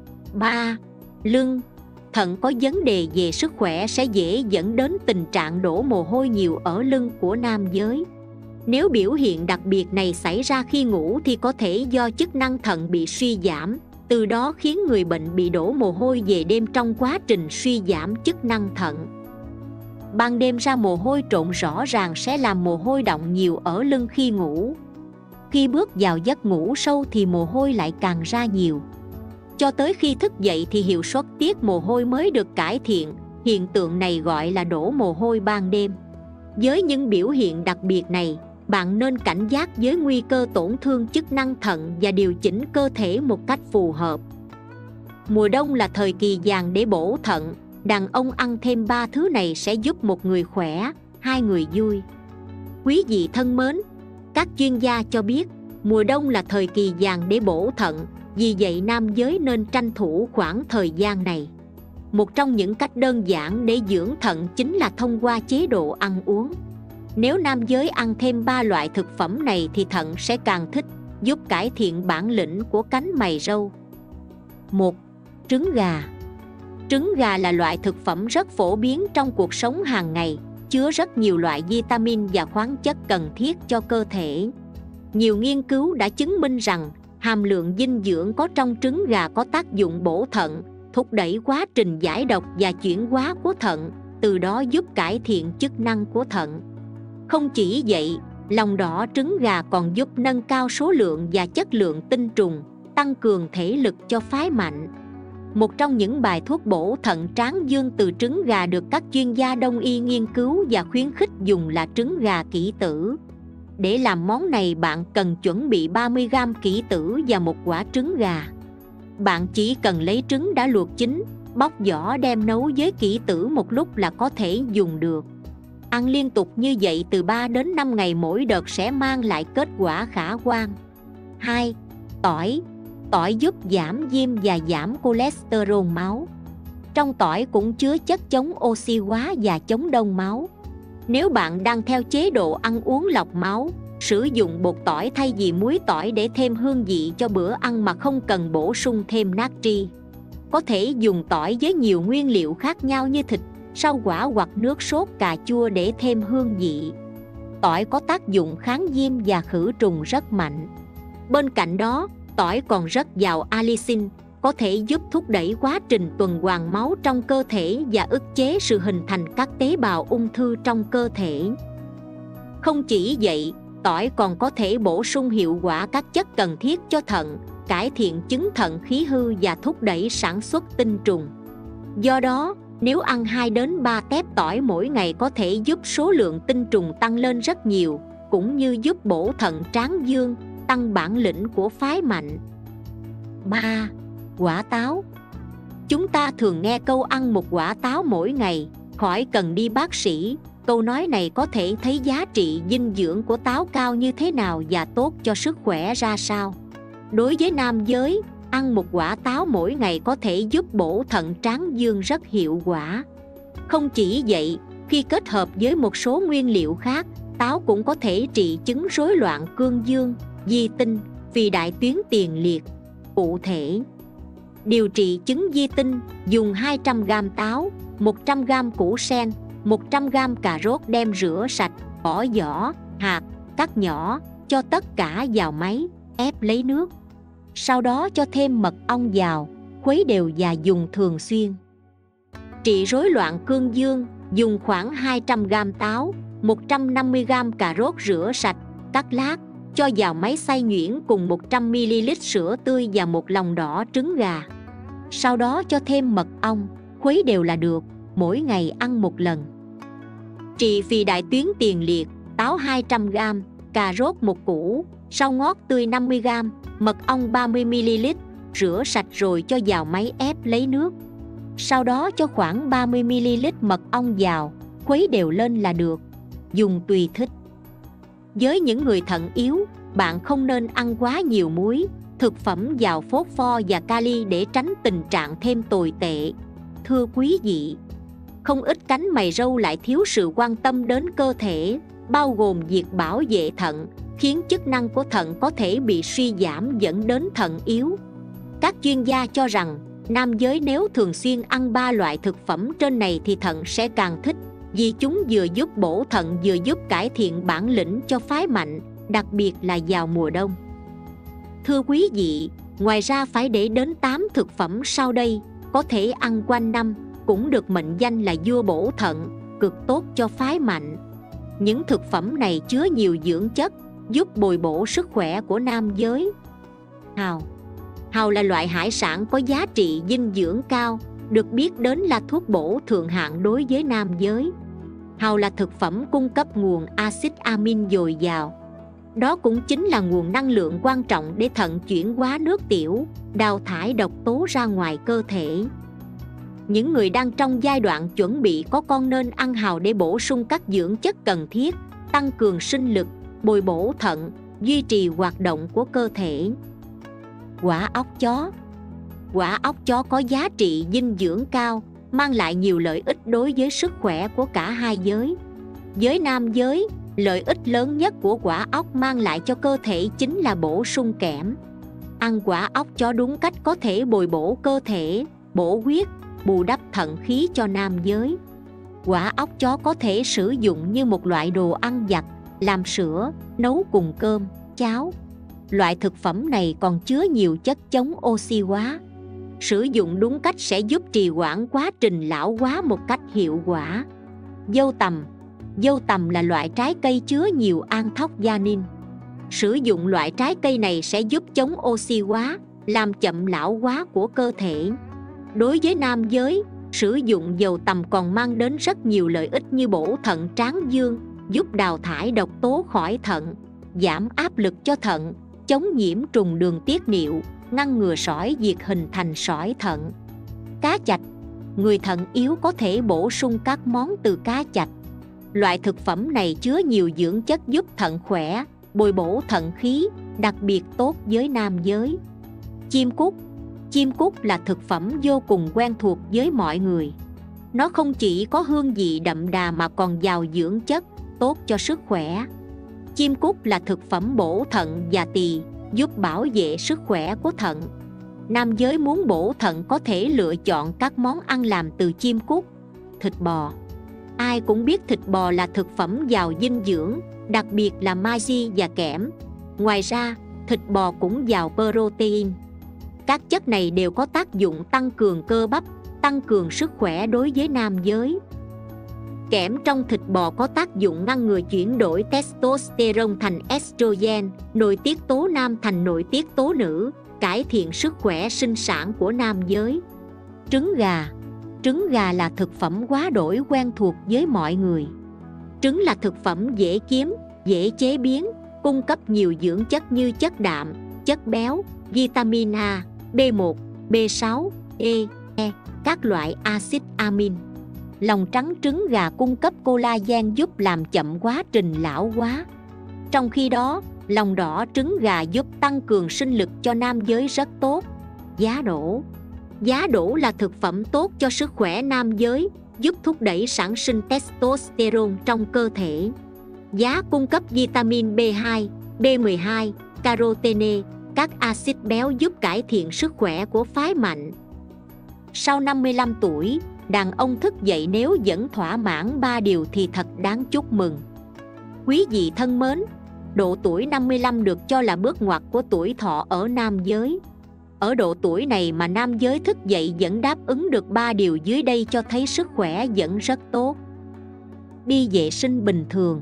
3. Lưng. Thận có vấn đề về sức khỏe sẽ dễ dẫn đến tình trạng đổ mồ hôi nhiều ở lưng của nam giới. Nếu biểu hiện đặc biệt này xảy ra khi ngủ thì có thể do chức năng thận bị suy giảm, từ đó khiến người bệnh bị đổ mồ hôi về đêm trong quá trình suy giảm chức năng thận. Ban đêm ra mồ hôi trộn rõ ràng sẽ làm mồ hôi đọng nhiều ở lưng khi ngủ. Khi bước vào giấc ngủ sâu thì mồ hôi lại càng ra nhiều. Cho tới khi thức dậy thì hiệu suất tiết mồ hôi mới được cải thiện. Hiện tượng này gọi là đổ mồ hôi ban đêm. Với những biểu hiện đặc biệt này, bạn nên cảnh giác với nguy cơ tổn thương chức năng thận và điều chỉnh cơ thể một cách phù hợp. Mùa đông là thời kỳ vàng để bổ thận. Đàn ông ăn thêm 3 thứ này sẽ giúp một người khỏe, 2 người vui. Quý vị thân mến, các chuyên gia cho biết mùa đông là thời kỳ vàng để bổ thận, vì vậy nam giới nên tranh thủ khoảng thời gian này. Một trong những cách đơn giản để dưỡng thận chính là thông qua chế độ ăn uống. Nếu nam giới ăn thêm 3 loại thực phẩm này thì thận sẽ càng thích, giúp cải thiện bản lĩnh của cánh mày râu. 1. Trứng gà. Trứng gà là loại thực phẩm rất phổ biến trong cuộc sống hàng ngày, chứa rất nhiều loại vitamin và khoáng chất cần thiết cho cơ thể. Nhiều nghiên cứu đã chứng minh rằng hàm lượng dinh dưỡng có trong trứng gà có tác dụng bổ thận, thúc đẩy quá trình giải độc và chuyển hóa của thận, từ đó giúp cải thiện chức năng của thận. Không chỉ vậy, lòng đỏ trứng gà còn giúp nâng cao số lượng và chất lượng tinh trùng, tăng cường thể lực cho phái mạnh. Một trong những bài thuốc bổ thận tráng dương từ trứng gà được các chuyên gia đông y nghiên cứu và khuyến khích dùng là trứng gà kỷ tử. Để làm món này bạn cần chuẩn bị 30g kỷ tử và một quả trứng gà. Bạn chỉ cần lấy trứng đã luộc chín, bóc vỏ đem nấu với kỷ tử một lúc là có thể dùng được. Ăn liên tục như vậy từ 3 đến 5 ngày mỗi đợt sẽ mang lại kết quả khả quan. 2. Tỏi. Tỏi giúp giảm viêm và giảm cholesterol máu. Trong tỏi cũng chứa chất chống oxy hóa và chống đông máu. Nếu bạn đang theo chế độ ăn uống lọc máu, sử dụng bột tỏi thay vì muối tỏi để thêm hương vị cho bữa ăn mà không cần bổ sung thêm natri. Có thể dùng tỏi với nhiều nguyên liệu khác nhau như thịt, rau quả hoặc nước sốt cà chua để thêm hương vị. Tỏi có tác dụng kháng viêm và khử trùng rất mạnh. Bên cạnh đó, tỏi còn rất giàu allicin, có thể giúp thúc đẩy quá trình tuần hoàn máu trong cơ thể và ức chế sự hình thành các tế bào ung thư trong cơ thể. Không chỉ vậy, tỏi còn có thể bổ sung hiệu quả các chất cần thiết cho thận, cải thiện chứng thận khí hư và thúc đẩy sản xuất tinh trùng. Do đó, nếu ăn 2 đến 3 tép tỏi mỗi ngày có thể giúp số lượng tinh trùng tăng lên rất nhiều, cũng như giúp bổ thận tráng dương, tăng bản lĩnh của phái mạnh. 3. Quả táo. Chúng ta thường nghe câu ăn một quả táo mỗi ngày, khỏi cần đi bác sĩ. Câu nói này có thể thấy giá trị dinh dưỡng của táo cao như thế nào và tốt cho sức khỏe ra sao. Đối với nam giới, ăn một quả táo mỗi ngày có thể giúp bổ thận tráng dương rất hiệu quả. Không chỉ vậy, khi kết hợp với một số nguyên liệu khác, táo cũng có thể trị chứng rối loạn cương dương, di tinh, vì đại tuyến tiền liệt. Cụ thể, điều trị chứng di tinh, dùng 200g táo, 100g củ sen, 100g cà rốt đem rửa sạch, bỏ vỏ, hạt, cắt nhỏ, cho tất cả vào máy, ép lấy nước. Sau đó cho thêm mật ong vào, khuấy đều và dùng thường xuyên. Trị rối loạn cương dương, dùng khoảng 200g táo, 150g cà rốt rửa sạch, cắt lát, cho vào máy xay nhuyễn cùng 100ml sữa tươi và một lòng đỏ trứng gà. Sau đó cho thêm mật ong, khuấy đều là được, mỗi ngày ăn một lần. Trị phì đại tuyến tiền liệt, táo 200g, cà rốt 1 củ, rau ngót tươi 50g, mật ong 30ml, rửa sạch rồi cho vào máy ép lấy nước. Sau đó cho khoảng 30ml mật ong vào, khuấy đều lên là được, dùng tùy thích. Với những người thận yếu, bạn không nên ăn quá nhiều muối, thực phẩm giàu phốt pho và kali để tránh tình trạng thêm tồi tệ. Thưa quý vị, không ít cánh mày râu lại thiếu sự quan tâm đến cơ thể, bao gồm việc bảo vệ thận, khiến chức năng của thận có thể bị suy giảm dẫn đến thận yếu. Các chuyên gia cho rằng, nam giới nếu thường xuyên ăn 3 loại thực phẩm trên này thì thận sẽ càng thích, vì chúng vừa giúp bổ thận vừa giúp cải thiện bản lĩnh cho phái mạnh, đặc biệt là vào mùa đông. Thưa quý vị, ngoài ra phải để đến 8 thực phẩm sau đây, có thể ăn quanh năm, cũng được mệnh danh là vua bổ thận, cực tốt cho phái mạnh. Những thực phẩm này chứa nhiều dưỡng chất, giúp bồi bổ sức khỏe của nam giới. Hào. Hào là loại hải sản có giá trị dinh dưỡng cao, được biết đến là thuốc bổ thượng hạng đối với nam giới. Hào là thực phẩm cung cấp nguồn axit amin dồi dào. Đó cũng chính là nguồn năng lượng quan trọng để thận chuyển hóa nước tiểu, đào thải độc tố ra ngoài cơ thể. Những người đang trong giai đoạn chuẩn bị có con nên ăn hào để bổ sung các dưỡng chất cần thiết, tăng cường sinh lực, bồi bổ thận, duy trì hoạt động của cơ thể. Quả óc chó. Quả óc chó có giá trị dinh dưỡng cao, mang lại nhiều lợi ích đối với sức khỏe của cả hai giới. Với nam giới, lợi ích lớn nhất của quả óc mang lại cho cơ thể chính là bổ sung kẽm. Ăn quả óc chó đúng cách có thể bồi bổ cơ thể, bổ huyết, bù đắp thận khí cho nam giới. Quả óc chó có thể sử dụng như một loại đồ ăn vặt, làm sữa, nấu cùng cơm, cháo. Loại thực phẩm này còn chứa nhiều chất chống oxy hóa. Sử dụng đúng cách sẽ giúp trì hoãn quá trình lão hóa một cách hiệu quả. Dâu tằm là loại trái cây chứa nhiều anthocyanin. Sử dụng loại trái cây này sẽ giúp chống oxy hóa, làm chậm lão hóa của cơ thể. Đối với nam giới, sử dụng dầu tằm còn mang đến rất nhiều lợi ích như bổ thận tráng dương, giúp đào thải độc tố khỏi thận, giảm áp lực cho thận, chống nhiễm trùng đường tiết niệu, ngăn ngừa sỏi diệt hình thành sỏi thận. Cá chạch. Người thận yếu có thể bổ sung các món từ cá chạch. Loại thực phẩm này chứa nhiều dưỡng chất giúp thận khỏe, bồi bổ thận khí, đặc biệt tốt với nam giới. Chim cút là thực phẩm vô cùng quen thuộc với mọi người. Nó không chỉ có hương vị đậm đà mà còn giàu dưỡng chất, tốt cho sức khỏe. Chim cút là thực phẩm bổ thận và tỳ, giúp bảo vệ sức khỏe của thận. Nam giới muốn bổ thận có thể lựa chọn các món ăn làm từ chim cút. Thịt bò. Ai cũng biết thịt bò là thực phẩm giàu dinh dưỡng, đặc biệt là magie và kẽm. Ngoài ra, thịt bò cũng giàu protein. Các chất này đều có tác dụng tăng cường cơ bắp, tăng cường sức khỏe đối với nam giới. Kẽm trong thịt bò có tác dụng ngăn ngừa chuyển đổi testosterone thành estrogen, nội tiết tố nam thành nội tiết tố nữ, cải thiện sức khỏe sinh sản của nam giới. Trứng gà là thực phẩm quá đổi quen thuộc với mọi người. Trứng là thực phẩm dễ kiếm, dễ chế biến, cung cấp nhiều dưỡng chất như chất đạm, chất béo, vitamin A, B1, B6, E, các loại axit amin. Lòng trắng trứng gà cung cấp collagen giúp làm chậm quá trình lão hóa. Trong khi đó, lòng đỏ trứng gà giúp tăng cường sinh lực cho nam giới rất tốt. Giá đỗ là thực phẩm tốt cho sức khỏe nam giới, giúp thúc đẩy sản sinh testosterone trong cơ thể. Giá cung cấp vitamin B2, B12, carotene, các axit béo giúp cải thiện sức khỏe của phái mạnh. Sau 55 tuổi, đàn ông thức dậy nếu vẫn thỏa mãn 3 điều thì thật đáng chúc mừng. Quý vị thân mến, độ tuổi 55 được cho là bước ngoặt của tuổi thọ ở nam giới. Ở độ tuổi này mà nam giới thức dậy vẫn đáp ứng được 3 điều dưới đây cho thấy sức khỏe vẫn rất tốt. Đi vệ sinh bình thường.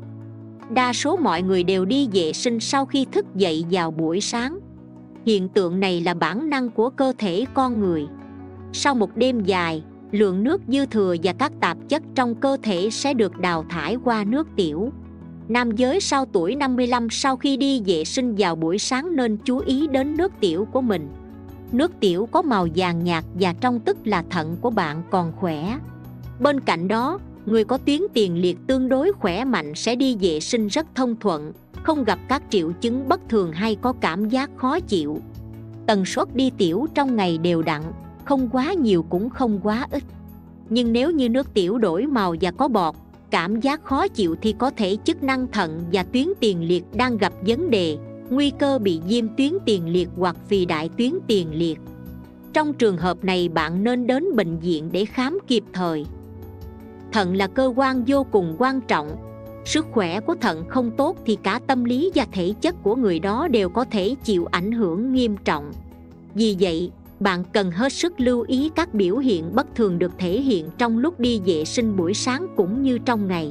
Đa số mọi người đều đi vệ sinh sau khi thức dậy vào buổi sáng. Hiện tượng này là bản năng của cơ thể con người. Sau một đêm dài, lượng nước dư thừa và các tạp chất trong cơ thể sẽ được đào thải qua nước tiểu. Nam giới sau tuổi 55 sau khi đi vệ sinh vào buổi sáng nên chú ý đến nước tiểu của mình. Nước tiểu có màu vàng nhạt và trong tức là thận của bạn còn khỏe. Bên cạnh đó, người có tuyến tiền liệt tương đối khỏe mạnh sẽ đi vệ sinh rất thông thuận, không gặp các triệu chứng bất thường hay có cảm giác khó chịu. Tần suất đi tiểu trong ngày đều đặn, không quá nhiều cũng không quá ít. Nhưng nếu như nước tiểu đổi màu và có bọt, cảm giác khó chịu thì có thể chức năng thận và tuyến tiền liệt đang gặp vấn đề, nguy cơ bị viêm tuyến tiền liệt hoặc phì đại tuyến tiền liệt. Trong trường hợp này bạn nên đến bệnh viện để khám kịp thời. Thận là cơ quan vô cùng quan trọng. Sức khỏe của thận không tốt thì cả tâm lý và thể chất của người đó đều có thể chịu ảnh hưởng nghiêm trọng. Vì vậy, bạn cần hết sức lưu ý các biểu hiện bất thường được thể hiện trong lúc đi vệ sinh buổi sáng cũng như trong ngày.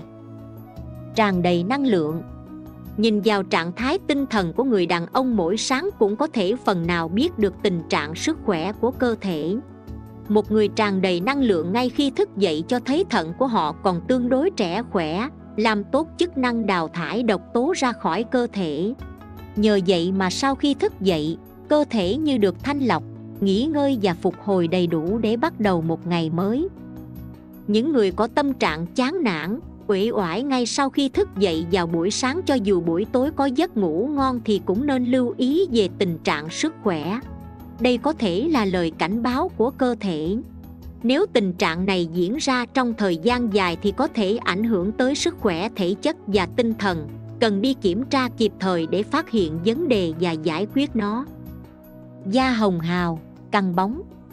Tràn đầy năng lượng. Nhìn vào trạng thái tinh thần của người đàn ông mỗi sáng cũng có thể phần nào biết được tình trạng sức khỏe của cơ thể. Một người tràn đầy năng lượng ngay khi thức dậy cho thấy thận của họ còn tương đối trẻ khỏe, làm tốt chức năng đào thải độc tố ra khỏi cơ thể. Nhờ vậy mà sau khi thức dậy, cơ thể như được thanh lọc, nghỉ ngơi và phục hồi đầy đủ để bắt đầu một ngày mới. Những người có tâm trạng chán nản, uể oải ngay sau khi thức dậy vào buổi sáng cho dù buổi tối có giấc ngủ ngon thì cũng nên lưu ý về tình trạng sức khỏe. Đây có thể là lời cảnh báo của cơ thể. Nếu tình trạng này diễn ra trong thời gian dài thì có thể ảnh hưởng tới sức khỏe thể chất và tinh thần, cần đi kiểm tra kịp thời để phát hiện vấn đề và giải quyết nó. Da hồng hào, căng bóng.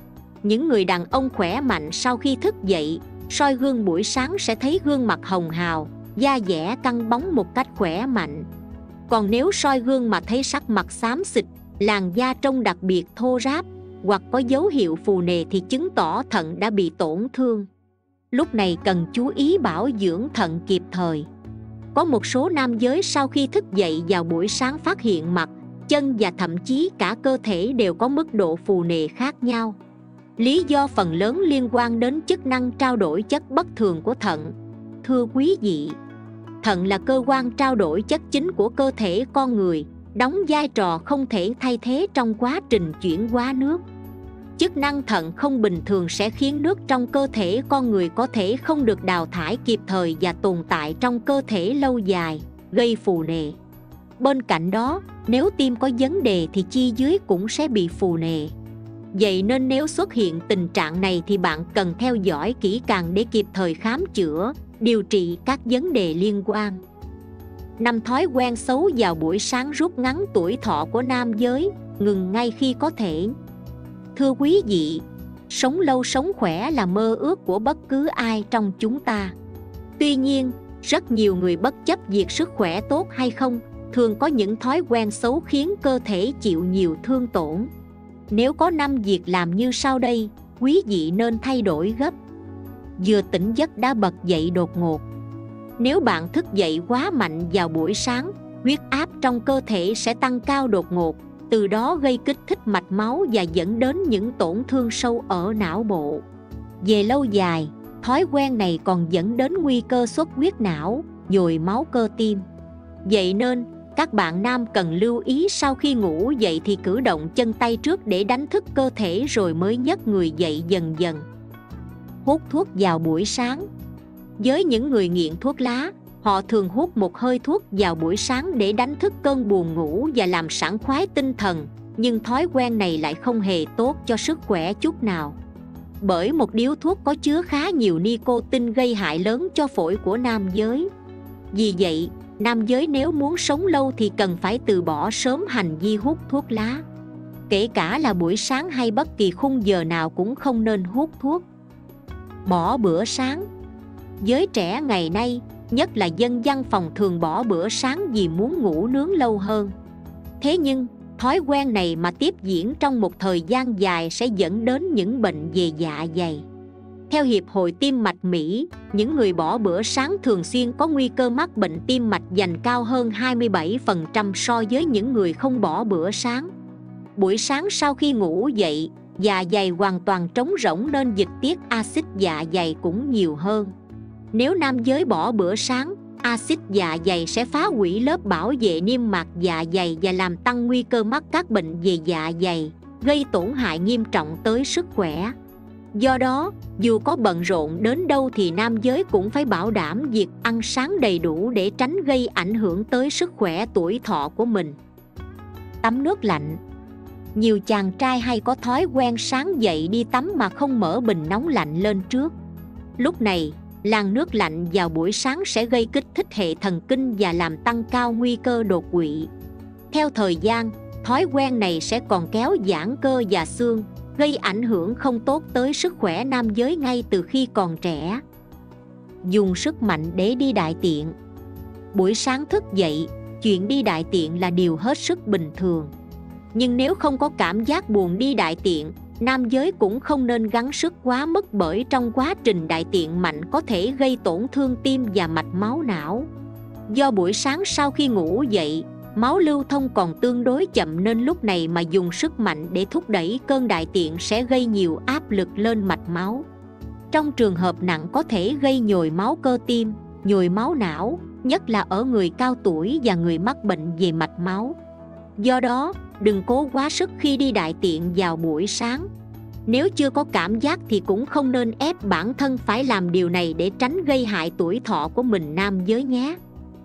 Những người đàn ông khỏe mạnh sau khi thức dậy, soi gương buổi sáng sẽ thấy gương mặt hồng hào, da dẻ căng bóng một cách khỏe mạnh. Còn nếu soi gương mà thấy sắc mặt xám xịt, làn da trông đặc biệt thô ráp hoặc có dấu hiệu phù nề thì chứng tỏ thận đã bị tổn thương. Lúc này cần chú ý bảo dưỡng thận kịp thời. Có một số nam giới sau khi thức dậy vào buổi sáng phát hiện mặt, chân và thậm chí cả cơ thể đều có mức độ phù nề khác nhau. Lý do phần lớn liên quan đến chức năng trao đổi chất bất thường của thận. Thưa quý vị, thận là cơ quan trao đổi chất chính của cơ thể con người, đóng vai trò không thể thay thế trong quá trình chuyển hóa nước. Chức năng thận không bình thường sẽ khiến nước trong cơ thể con người có thể không được đào thải kịp thời và tồn tại trong cơ thể lâu dài, gây phù nề. Bên cạnh đó, nếu tim có vấn đề thì chi dưới cũng sẽ bị phù nề. Vậy nên nếu xuất hiện tình trạng này thì bạn cần theo dõi kỹ càng để kịp thời khám chữa, điều trị các vấn đề liên quan. 5 thói quen xấu vào buổi sáng rút ngắn tuổi thọ của nam giới, ngừng ngay khi có thể. Thưa quý vị, sống lâu sống khỏe là mơ ước của bất cứ ai trong chúng ta. Tuy nhiên, rất nhiều người bất chấp việc sức khỏe tốt hay không, thường có những thói quen xấu khiến cơ thể chịu nhiều thương tổn. Nếu có 5 việc làm như sau đây, quý vị nên thay đổi gấp. Vừa tỉnh giấc đã bật dậy đột ngột. Nếu bạn thức dậy quá mạnh vào buổi sáng, huyết áp trong cơ thể sẽ tăng cao đột ngột, từ đó gây kích thích mạch máu và dẫn đến những tổn thương sâu ở não bộ. Về lâu dài, thói quen này còn dẫn đến nguy cơ xuất huyết não, nhồi máu cơ tim. Vậy nên, các bạn nam cần lưu ý sau khi ngủ dậy thì cử động chân tay trước để đánh thức cơ thể rồi mới nhấc người dậy dần dần. Hút thuốc vào buổi sáng. Với những người nghiện thuốc lá, họ thường hút một hơi thuốc vào buổi sáng để đánh thức cơn buồn ngủ và làm sảng khoái tinh thần, nhưng thói quen này lại không hề tốt cho sức khỏe chút nào. Bởi một điếu thuốc có chứa khá nhiều nicotine gây hại lớn cho phổi của nam giới. Vì vậy, nam giới nếu muốn sống lâu thì cần phải từ bỏ sớm hành vi hút thuốc lá. Kể cả là buổi sáng hay bất kỳ khung giờ nào cũng không nên hút thuốc. Bỏ bữa sáng. Giới trẻ ngày nay, nhất là dân văn phòng thường bỏ bữa sáng vì muốn ngủ nướng lâu hơn. Thế nhưng, thói quen này mà tiếp diễn trong một thời gian dài sẽ dẫn đến những bệnh về dạ dày. Theo Hiệp hội Tim mạch Mỹ, những người bỏ bữa sáng thường xuyên có nguy cơ mắc bệnh tim mạch dành cao hơn 27% so với những người không bỏ bữa sáng. Buổi sáng sau khi ngủ dậy, dạ dày hoàn toàn trống rỗng nên dịch tiết axit dạ dày cũng nhiều hơn. Nếu nam giới bỏ bữa sáng, axit dạ dày sẽ phá hủy lớp bảo vệ niêm mạc dạ dày và làm tăng nguy cơ mắc các bệnh về dạ dày, gây tổn hại nghiêm trọng tới sức khỏe. Do đó, dù có bận rộn đến đâu thì nam giới cũng phải bảo đảm việc ăn sáng đầy đủ để tránh gây ảnh hưởng tới sức khỏe tuổi thọ của mình. Tắm nước lạnh. Nhiều chàng trai hay có thói quen sáng dậy đi tắm mà không mở bình nóng lạnh lên trước. Lúc này, làn nước lạnh vào buổi sáng sẽ gây kích thích hệ thần kinh và làm tăng cao nguy cơ đột quỵ. Theo thời gian, thói quen này sẽ còn kéo giãn cơ và xương, gây ảnh hưởng không tốt tới sức khỏe nam giới ngay từ khi còn trẻ. Dùng sức mạnh để đi đại tiện. Buổi sáng thức dậy, chuyện đi đại tiện là điều hết sức bình thường. Nhưng nếu không có cảm giác buồn đi đại tiện, nam giới cũng không nên gắng sức quá mức, bởi trong quá trình đại tiện mạnh có thể gây tổn thương tim và mạch máu não. Do buổi sáng sau khi ngủ dậy, máu lưu thông còn tương đối chậm nên lúc này mà dùng sức mạnh để thúc đẩy cơn đại tiện sẽ gây nhiều áp lực lên mạch máu. Trong trường hợp nặng có thể gây nhồi máu cơ tim, nhồi máu não, nhất là ở người cao tuổi và người mắc bệnh về mạch máu. Do đó, đừng cố quá sức khi đi đại tiện vào buổi sáng. Nếu chưa có cảm giác thì cũng không nên ép bản thân phải làm điều này để tránh gây hại tuổi thọ của mình nam giới nhé.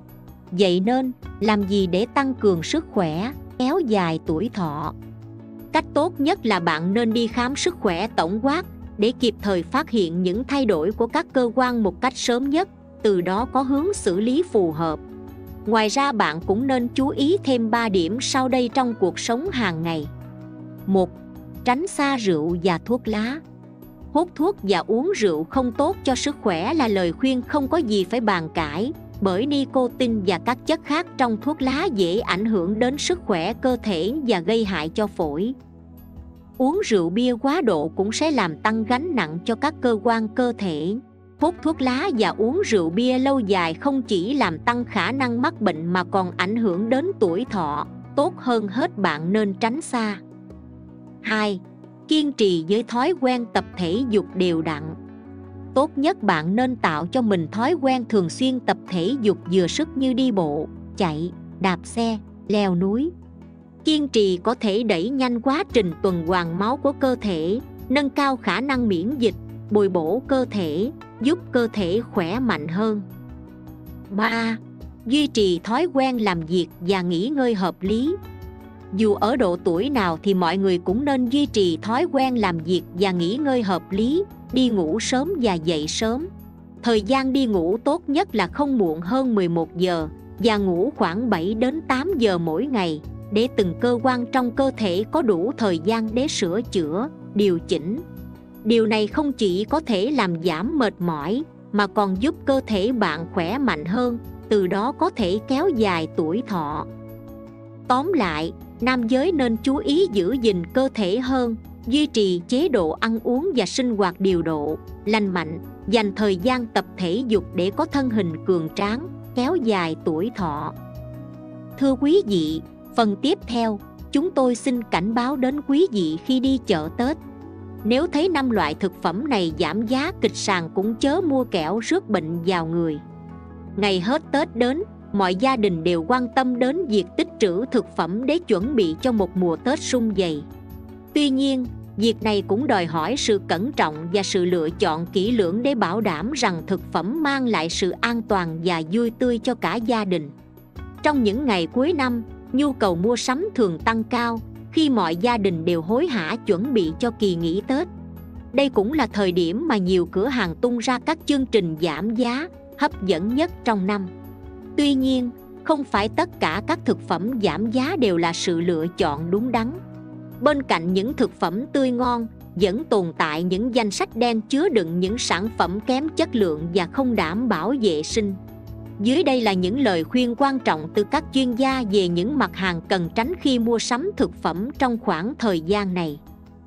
Vậy nên, làm gì để tăng cường sức khỏe, kéo dài tuổi thọ? Cách tốt nhất là bạn nên đi khám sức khỏe tổng quát để kịp thời phát hiện những thay đổi của các cơ quan một cách sớm nhất, từ đó có hướng xử lý phù hợp. Ngoài ra bạn cũng nên chú ý thêm 3 điểm sau đây trong cuộc sống hàng ngày. 1. tránh xa rượu và thuốc lá. Hút thuốc và uống rượu không tốt cho sức khỏe là lời khuyên không có gì phải bàn cãi, bởi nicotine và các chất khác trong thuốc lá dễ ảnh hưởng đến sức khỏe cơ thể và gây hại cho phổi. Uống rượu bia quá độ cũng sẽ làm tăng gánh nặng cho các cơ quan cơ thể. Hút thuốc lá và uống rượu bia lâu dài không chỉ làm tăng khả năng mắc bệnh mà còn ảnh hưởng đến tuổi thọ, tốt hơn hết bạn nên tránh xa. 2. Kiên trì với thói quen tập thể dục đều đặn. Tốt nhất bạn nên tạo cho mình thói quen thường xuyên tập thể dục vừa sức như đi bộ, chạy, đạp xe, leo núi. Kiên trì có thể đẩy nhanh quá trình tuần hoàn máu của cơ thể, nâng cao khả năng miễn dịch, bồi bổ cơ thể, giúp cơ thể khỏe mạnh hơn. 3. Duy trì thói quen làm việc và nghỉ ngơi hợp lý. Dù ở độ tuổi nào thì mọi người cũng nên duy trì thói quen làm việc và nghỉ ngơi hợp lý, đi ngủ sớm và dậy sớm. Thời gian đi ngủ tốt nhất là không muộn hơn 11 giờ và ngủ khoảng 7 đến 8 giờ mỗi ngày, để từng cơ quan trong cơ thể có đủ thời gian để sửa chữa, điều chỉnh. Điều này không chỉ có thể làm giảm mệt mỏi mà còn giúp cơ thể bạn khỏe mạnh hơn, từ đó có thể kéo dài tuổi thọ. Tóm lại, nam giới nên chú ý giữ gìn cơ thể hơn, duy trì chế độ ăn uống và sinh hoạt điều độ, lành mạnh, dành thời gian tập thể dục để có thân hình cường tráng, kéo dài tuổi thọ. Thưa quý vị, phần tiếp theo, chúng tôi xin cảnh báo đến quý vị khi đi chợ Tết. Nếu thấy 5 loại thực phẩm này giảm giá kịch sàn cũng chớ mua kẻo rước bệnh vào người. Ngày hết Tết đến, mọi gia đình đều quan tâm đến việc tích trữ thực phẩm để chuẩn bị cho một mùa Tết sum vầy. Tuy nhiên, việc này cũng đòi hỏi sự cẩn trọng và sự lựa chọn kỹ lưỡng để bảo đảm rằng thực phẩm mang lại sự an toàn và vui tươi cho cả gia đình. Trong những ngày cuối năm, nhu cầu mua sắm thường tăng cao khi mọi gia đình đều hối hả chuẩn bị cho kỳ nghỉ Tết. Đây cũng là thời điểm mà nhiều cửa hàng tung ra các chương trình giảm giá hấp dẫn nhất trong năm. Tuy nhiên, không phải tất cả các thực phẩm giảm giá đều là sự lựa chọn đúng đắn. Bên cạnh những thực phẩm tươi ngon, vẫn tồn tại những danh sách đen chứa đựng những sản phẩm kém chất lượng và không đảm bảo vệ sinh. Dưới đây là những lời khuyên quan trọng từ các chuyên gia về những mặt hàng cần tránh khi mua sắm thực phẩm trong khoảng thời gian này.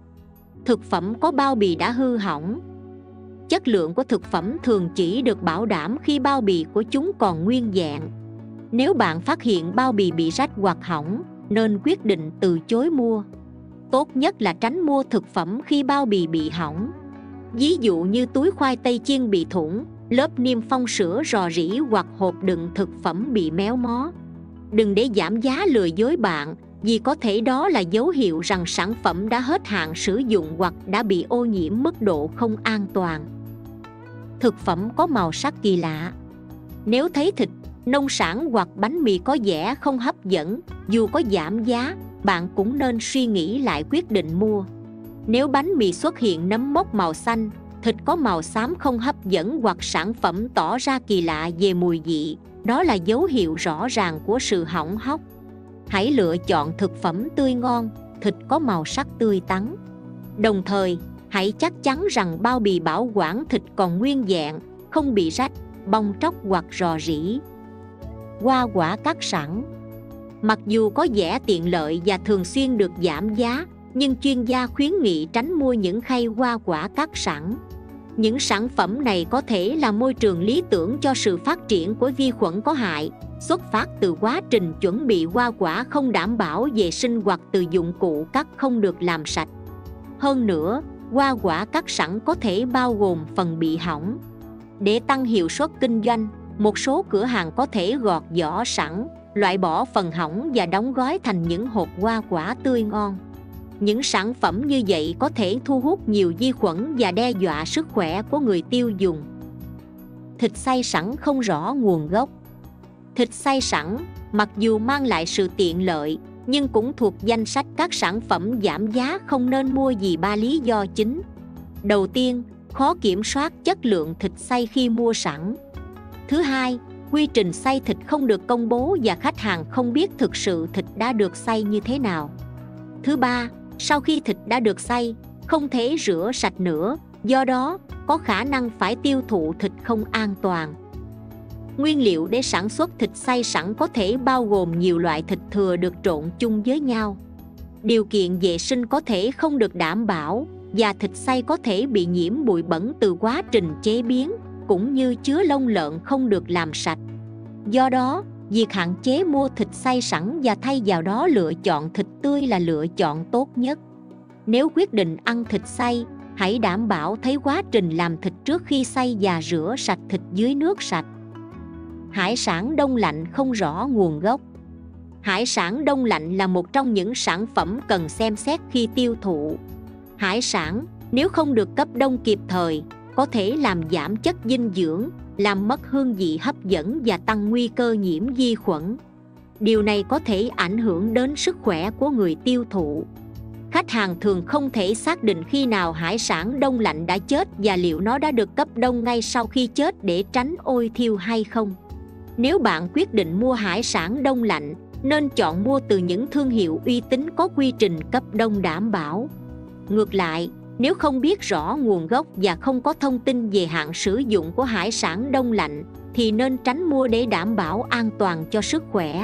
Thực phẩm có bao bì đã hư hỏng. Chất lượng của thực phẩm thường chỉ được bảo đảm khi bao bì của chúng còn nguyên vẹn. Nếu bạn phát hiện bao bì bị rách hoặc hỏng, nên quyết định từ chối mua. Tốt nhất là tránh mua thực phẩm khi bao bì bị hỏng. Ví dụ như túi khoai tây chiên bị thủng, lớp niêm phong sữa rò rỉ hoặc hộp đựng thực phẩm bị méo mó. Đừng để giảm giá lừa dối bạn, vì có thể đó là dấu hiệu rằng sản phẩm đã hết hạn sử dụng hoặc đã bị ô nhiễm mức độ không an toàn. Thực phẩm có màu sắc kỳ lạ. Nếu thấy thịt, nông sản hoặc bánh mì có vẻ không hấp dẫn, dù có giảm giá, bạn cũng nên suy nghĩ lại quyết định mua. Nếu bánh mì xuất hiện nấm mốc màu xanh, thịt có màu xám không hấp dẫn hoặc sản phẩm tỏ ra kỳ lạ về mùi vị, đó là dấu hiệu rõ ràng của sự hỏng hóc. Hãy lựa chọn thực phẩm tươi ngon, thịt có màu sắc tươi tắn. Đồng thời, hãy chắc chắn rằng bao bì bảo quản thịt còn nguyên vẹn, không bị rách, bong tróc hoặc rò rỉ. Hoa quả cắt sẵn. Mặc dù có vẻ tiện lợi và thường xuyên được giảm giá, nhưng chuyên gia khuyến nghị tránh mua những khay hoa quả cắt sẵn. Những sản phẩm này có thể là môi trường lý tưởng cho sự phát triển của vi khuẩn có hại, xuất phát từ quá trình chuẩn bị hoa quả không đảm bảo vệ sinh hoặc từ dụng cụ cắt không được làm sạch. Hơn nữa, hoa quả cắt sẵn có thể bao gồm phần bị hỏng. Để tăng hiệu suất kinh doanh, một số cửa hàng có thể gọt vỏ sẵn, loại bỏ phần hỏng và đóng gói thành những hộp hoa quả tươi ngon. Những sản phẩm như vậy có thể thu hút nhiều vi khuẩn và đe dọa sức khỏe của người tiêu dùng. Thịt xay sẵn không rõ nguồn gốc. Thịt xay sẵn, mặc dù mang lại sự tiện lợi, nhưng cũng thuộc danh sách các sản phẩm giảm giá không nên mua vì 3 lý do chính. Đầu tiên, khó kiểm soát chất lượng thịt xay khi mua sẵn. Thứ hai, quy trình xay thịt không được công bố và khách hàng không biết thực sự thịt đã được xay như thế nào. Thứ ba, Sau khi thịt đã được xay, không thể rửa sạch nữa, do đó có khả năng phải tiêu thụ thịt không an toàn. Nguyên liệu để sản xuất thịt xay sẵn có thể bao gồm nhiều loại thịt thừa được trộn chung với nhau. Điều kiện vệ sinh có thể không được đảm bảo và thịt xay có thể bị nhiễm bụi bẩn từ quá trình chế biến, cũng như chứa lông lợn không được làm sạch. Do đó, việc hạn chế mua thịt xay sẵn và thay vào đó lựa chọn thịt tươi là lựa chọn tốt nhất. Nếu quyết định ăn thịt xay, hãy đảm bảo thấy quá trình làm thịt trước khi xay và rửa sạch thịt dưới nước sạch. Hải sản đông lạnh không rõ nguồn gốc. Hải sản đông lạnh là một trong những sản phẩm cần xem xét khi tiêu thụ. Hải sản, nếu không được cấp đông kịp thời, có thể làm giảm chất dinh dưỡng, làm mất hương vị hấp dẫn và tăng nguy cơ nhiễm vi khuẩn. Điều này có thể ảnh hưởng đến sức khỏe của người tiêu thụ. Khách hàng thường không thể xác định khi nào hải sản đông lạnh đã chết và liệu nó đã được cấp đông ngay sau khi chết để tránh ôi thiêu hay không. Nếu bạn quyết định mua hải sản đông lạnh, nên chọn mua từ những thương hiệu uy tín có quy trình cấp đông đảm bảo. Ngược lại, nếu không biết rõ nguồn gốc và không có thông tin về hạn sử dụng của hải sản đông lạnh, thì nên tránh mua để đảm bảo an toàn cho sức khỏe.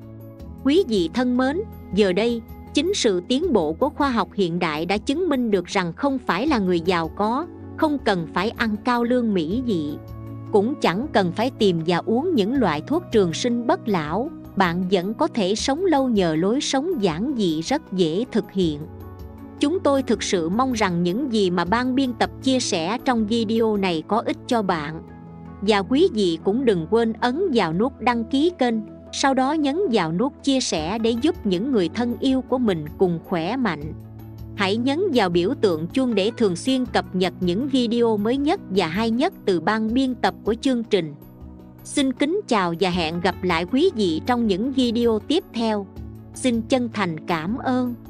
Quý vị thân mến, giờ đây, chính sự tiến bộ của khoa học hiện đại đã chứng minh được rằng không phải là người giàu có, không cần phải ăn cao lương mỹ vị, cũng chẳng cần phải tìm và uống những loại thuốc trường sinh bất lão, bạn vẫn có thể sống lâu nhờ lối sống giản dị rất dễ thực hiện. Chúng tôi thực sự mong rằng những gì mà ban biên tập chia sẻ trong video này có ích cho bạn. Và quý vị cũng đừng quên ấn vào nút đăng ký kênh, sau đó nhấn vào nút chia sẻ để giúp những người thân yêu của mình cùng khỏe mạnh. Hãy nhấn vào biểu tượng chuông để thường xuyên cập nhật những video mới nhất và hay nhất từ ban biên tập của chương trình. Xin kính chào và hẹn gặp lại quý vị trong những video tiếp theo. Xin chân thành cảm ơn.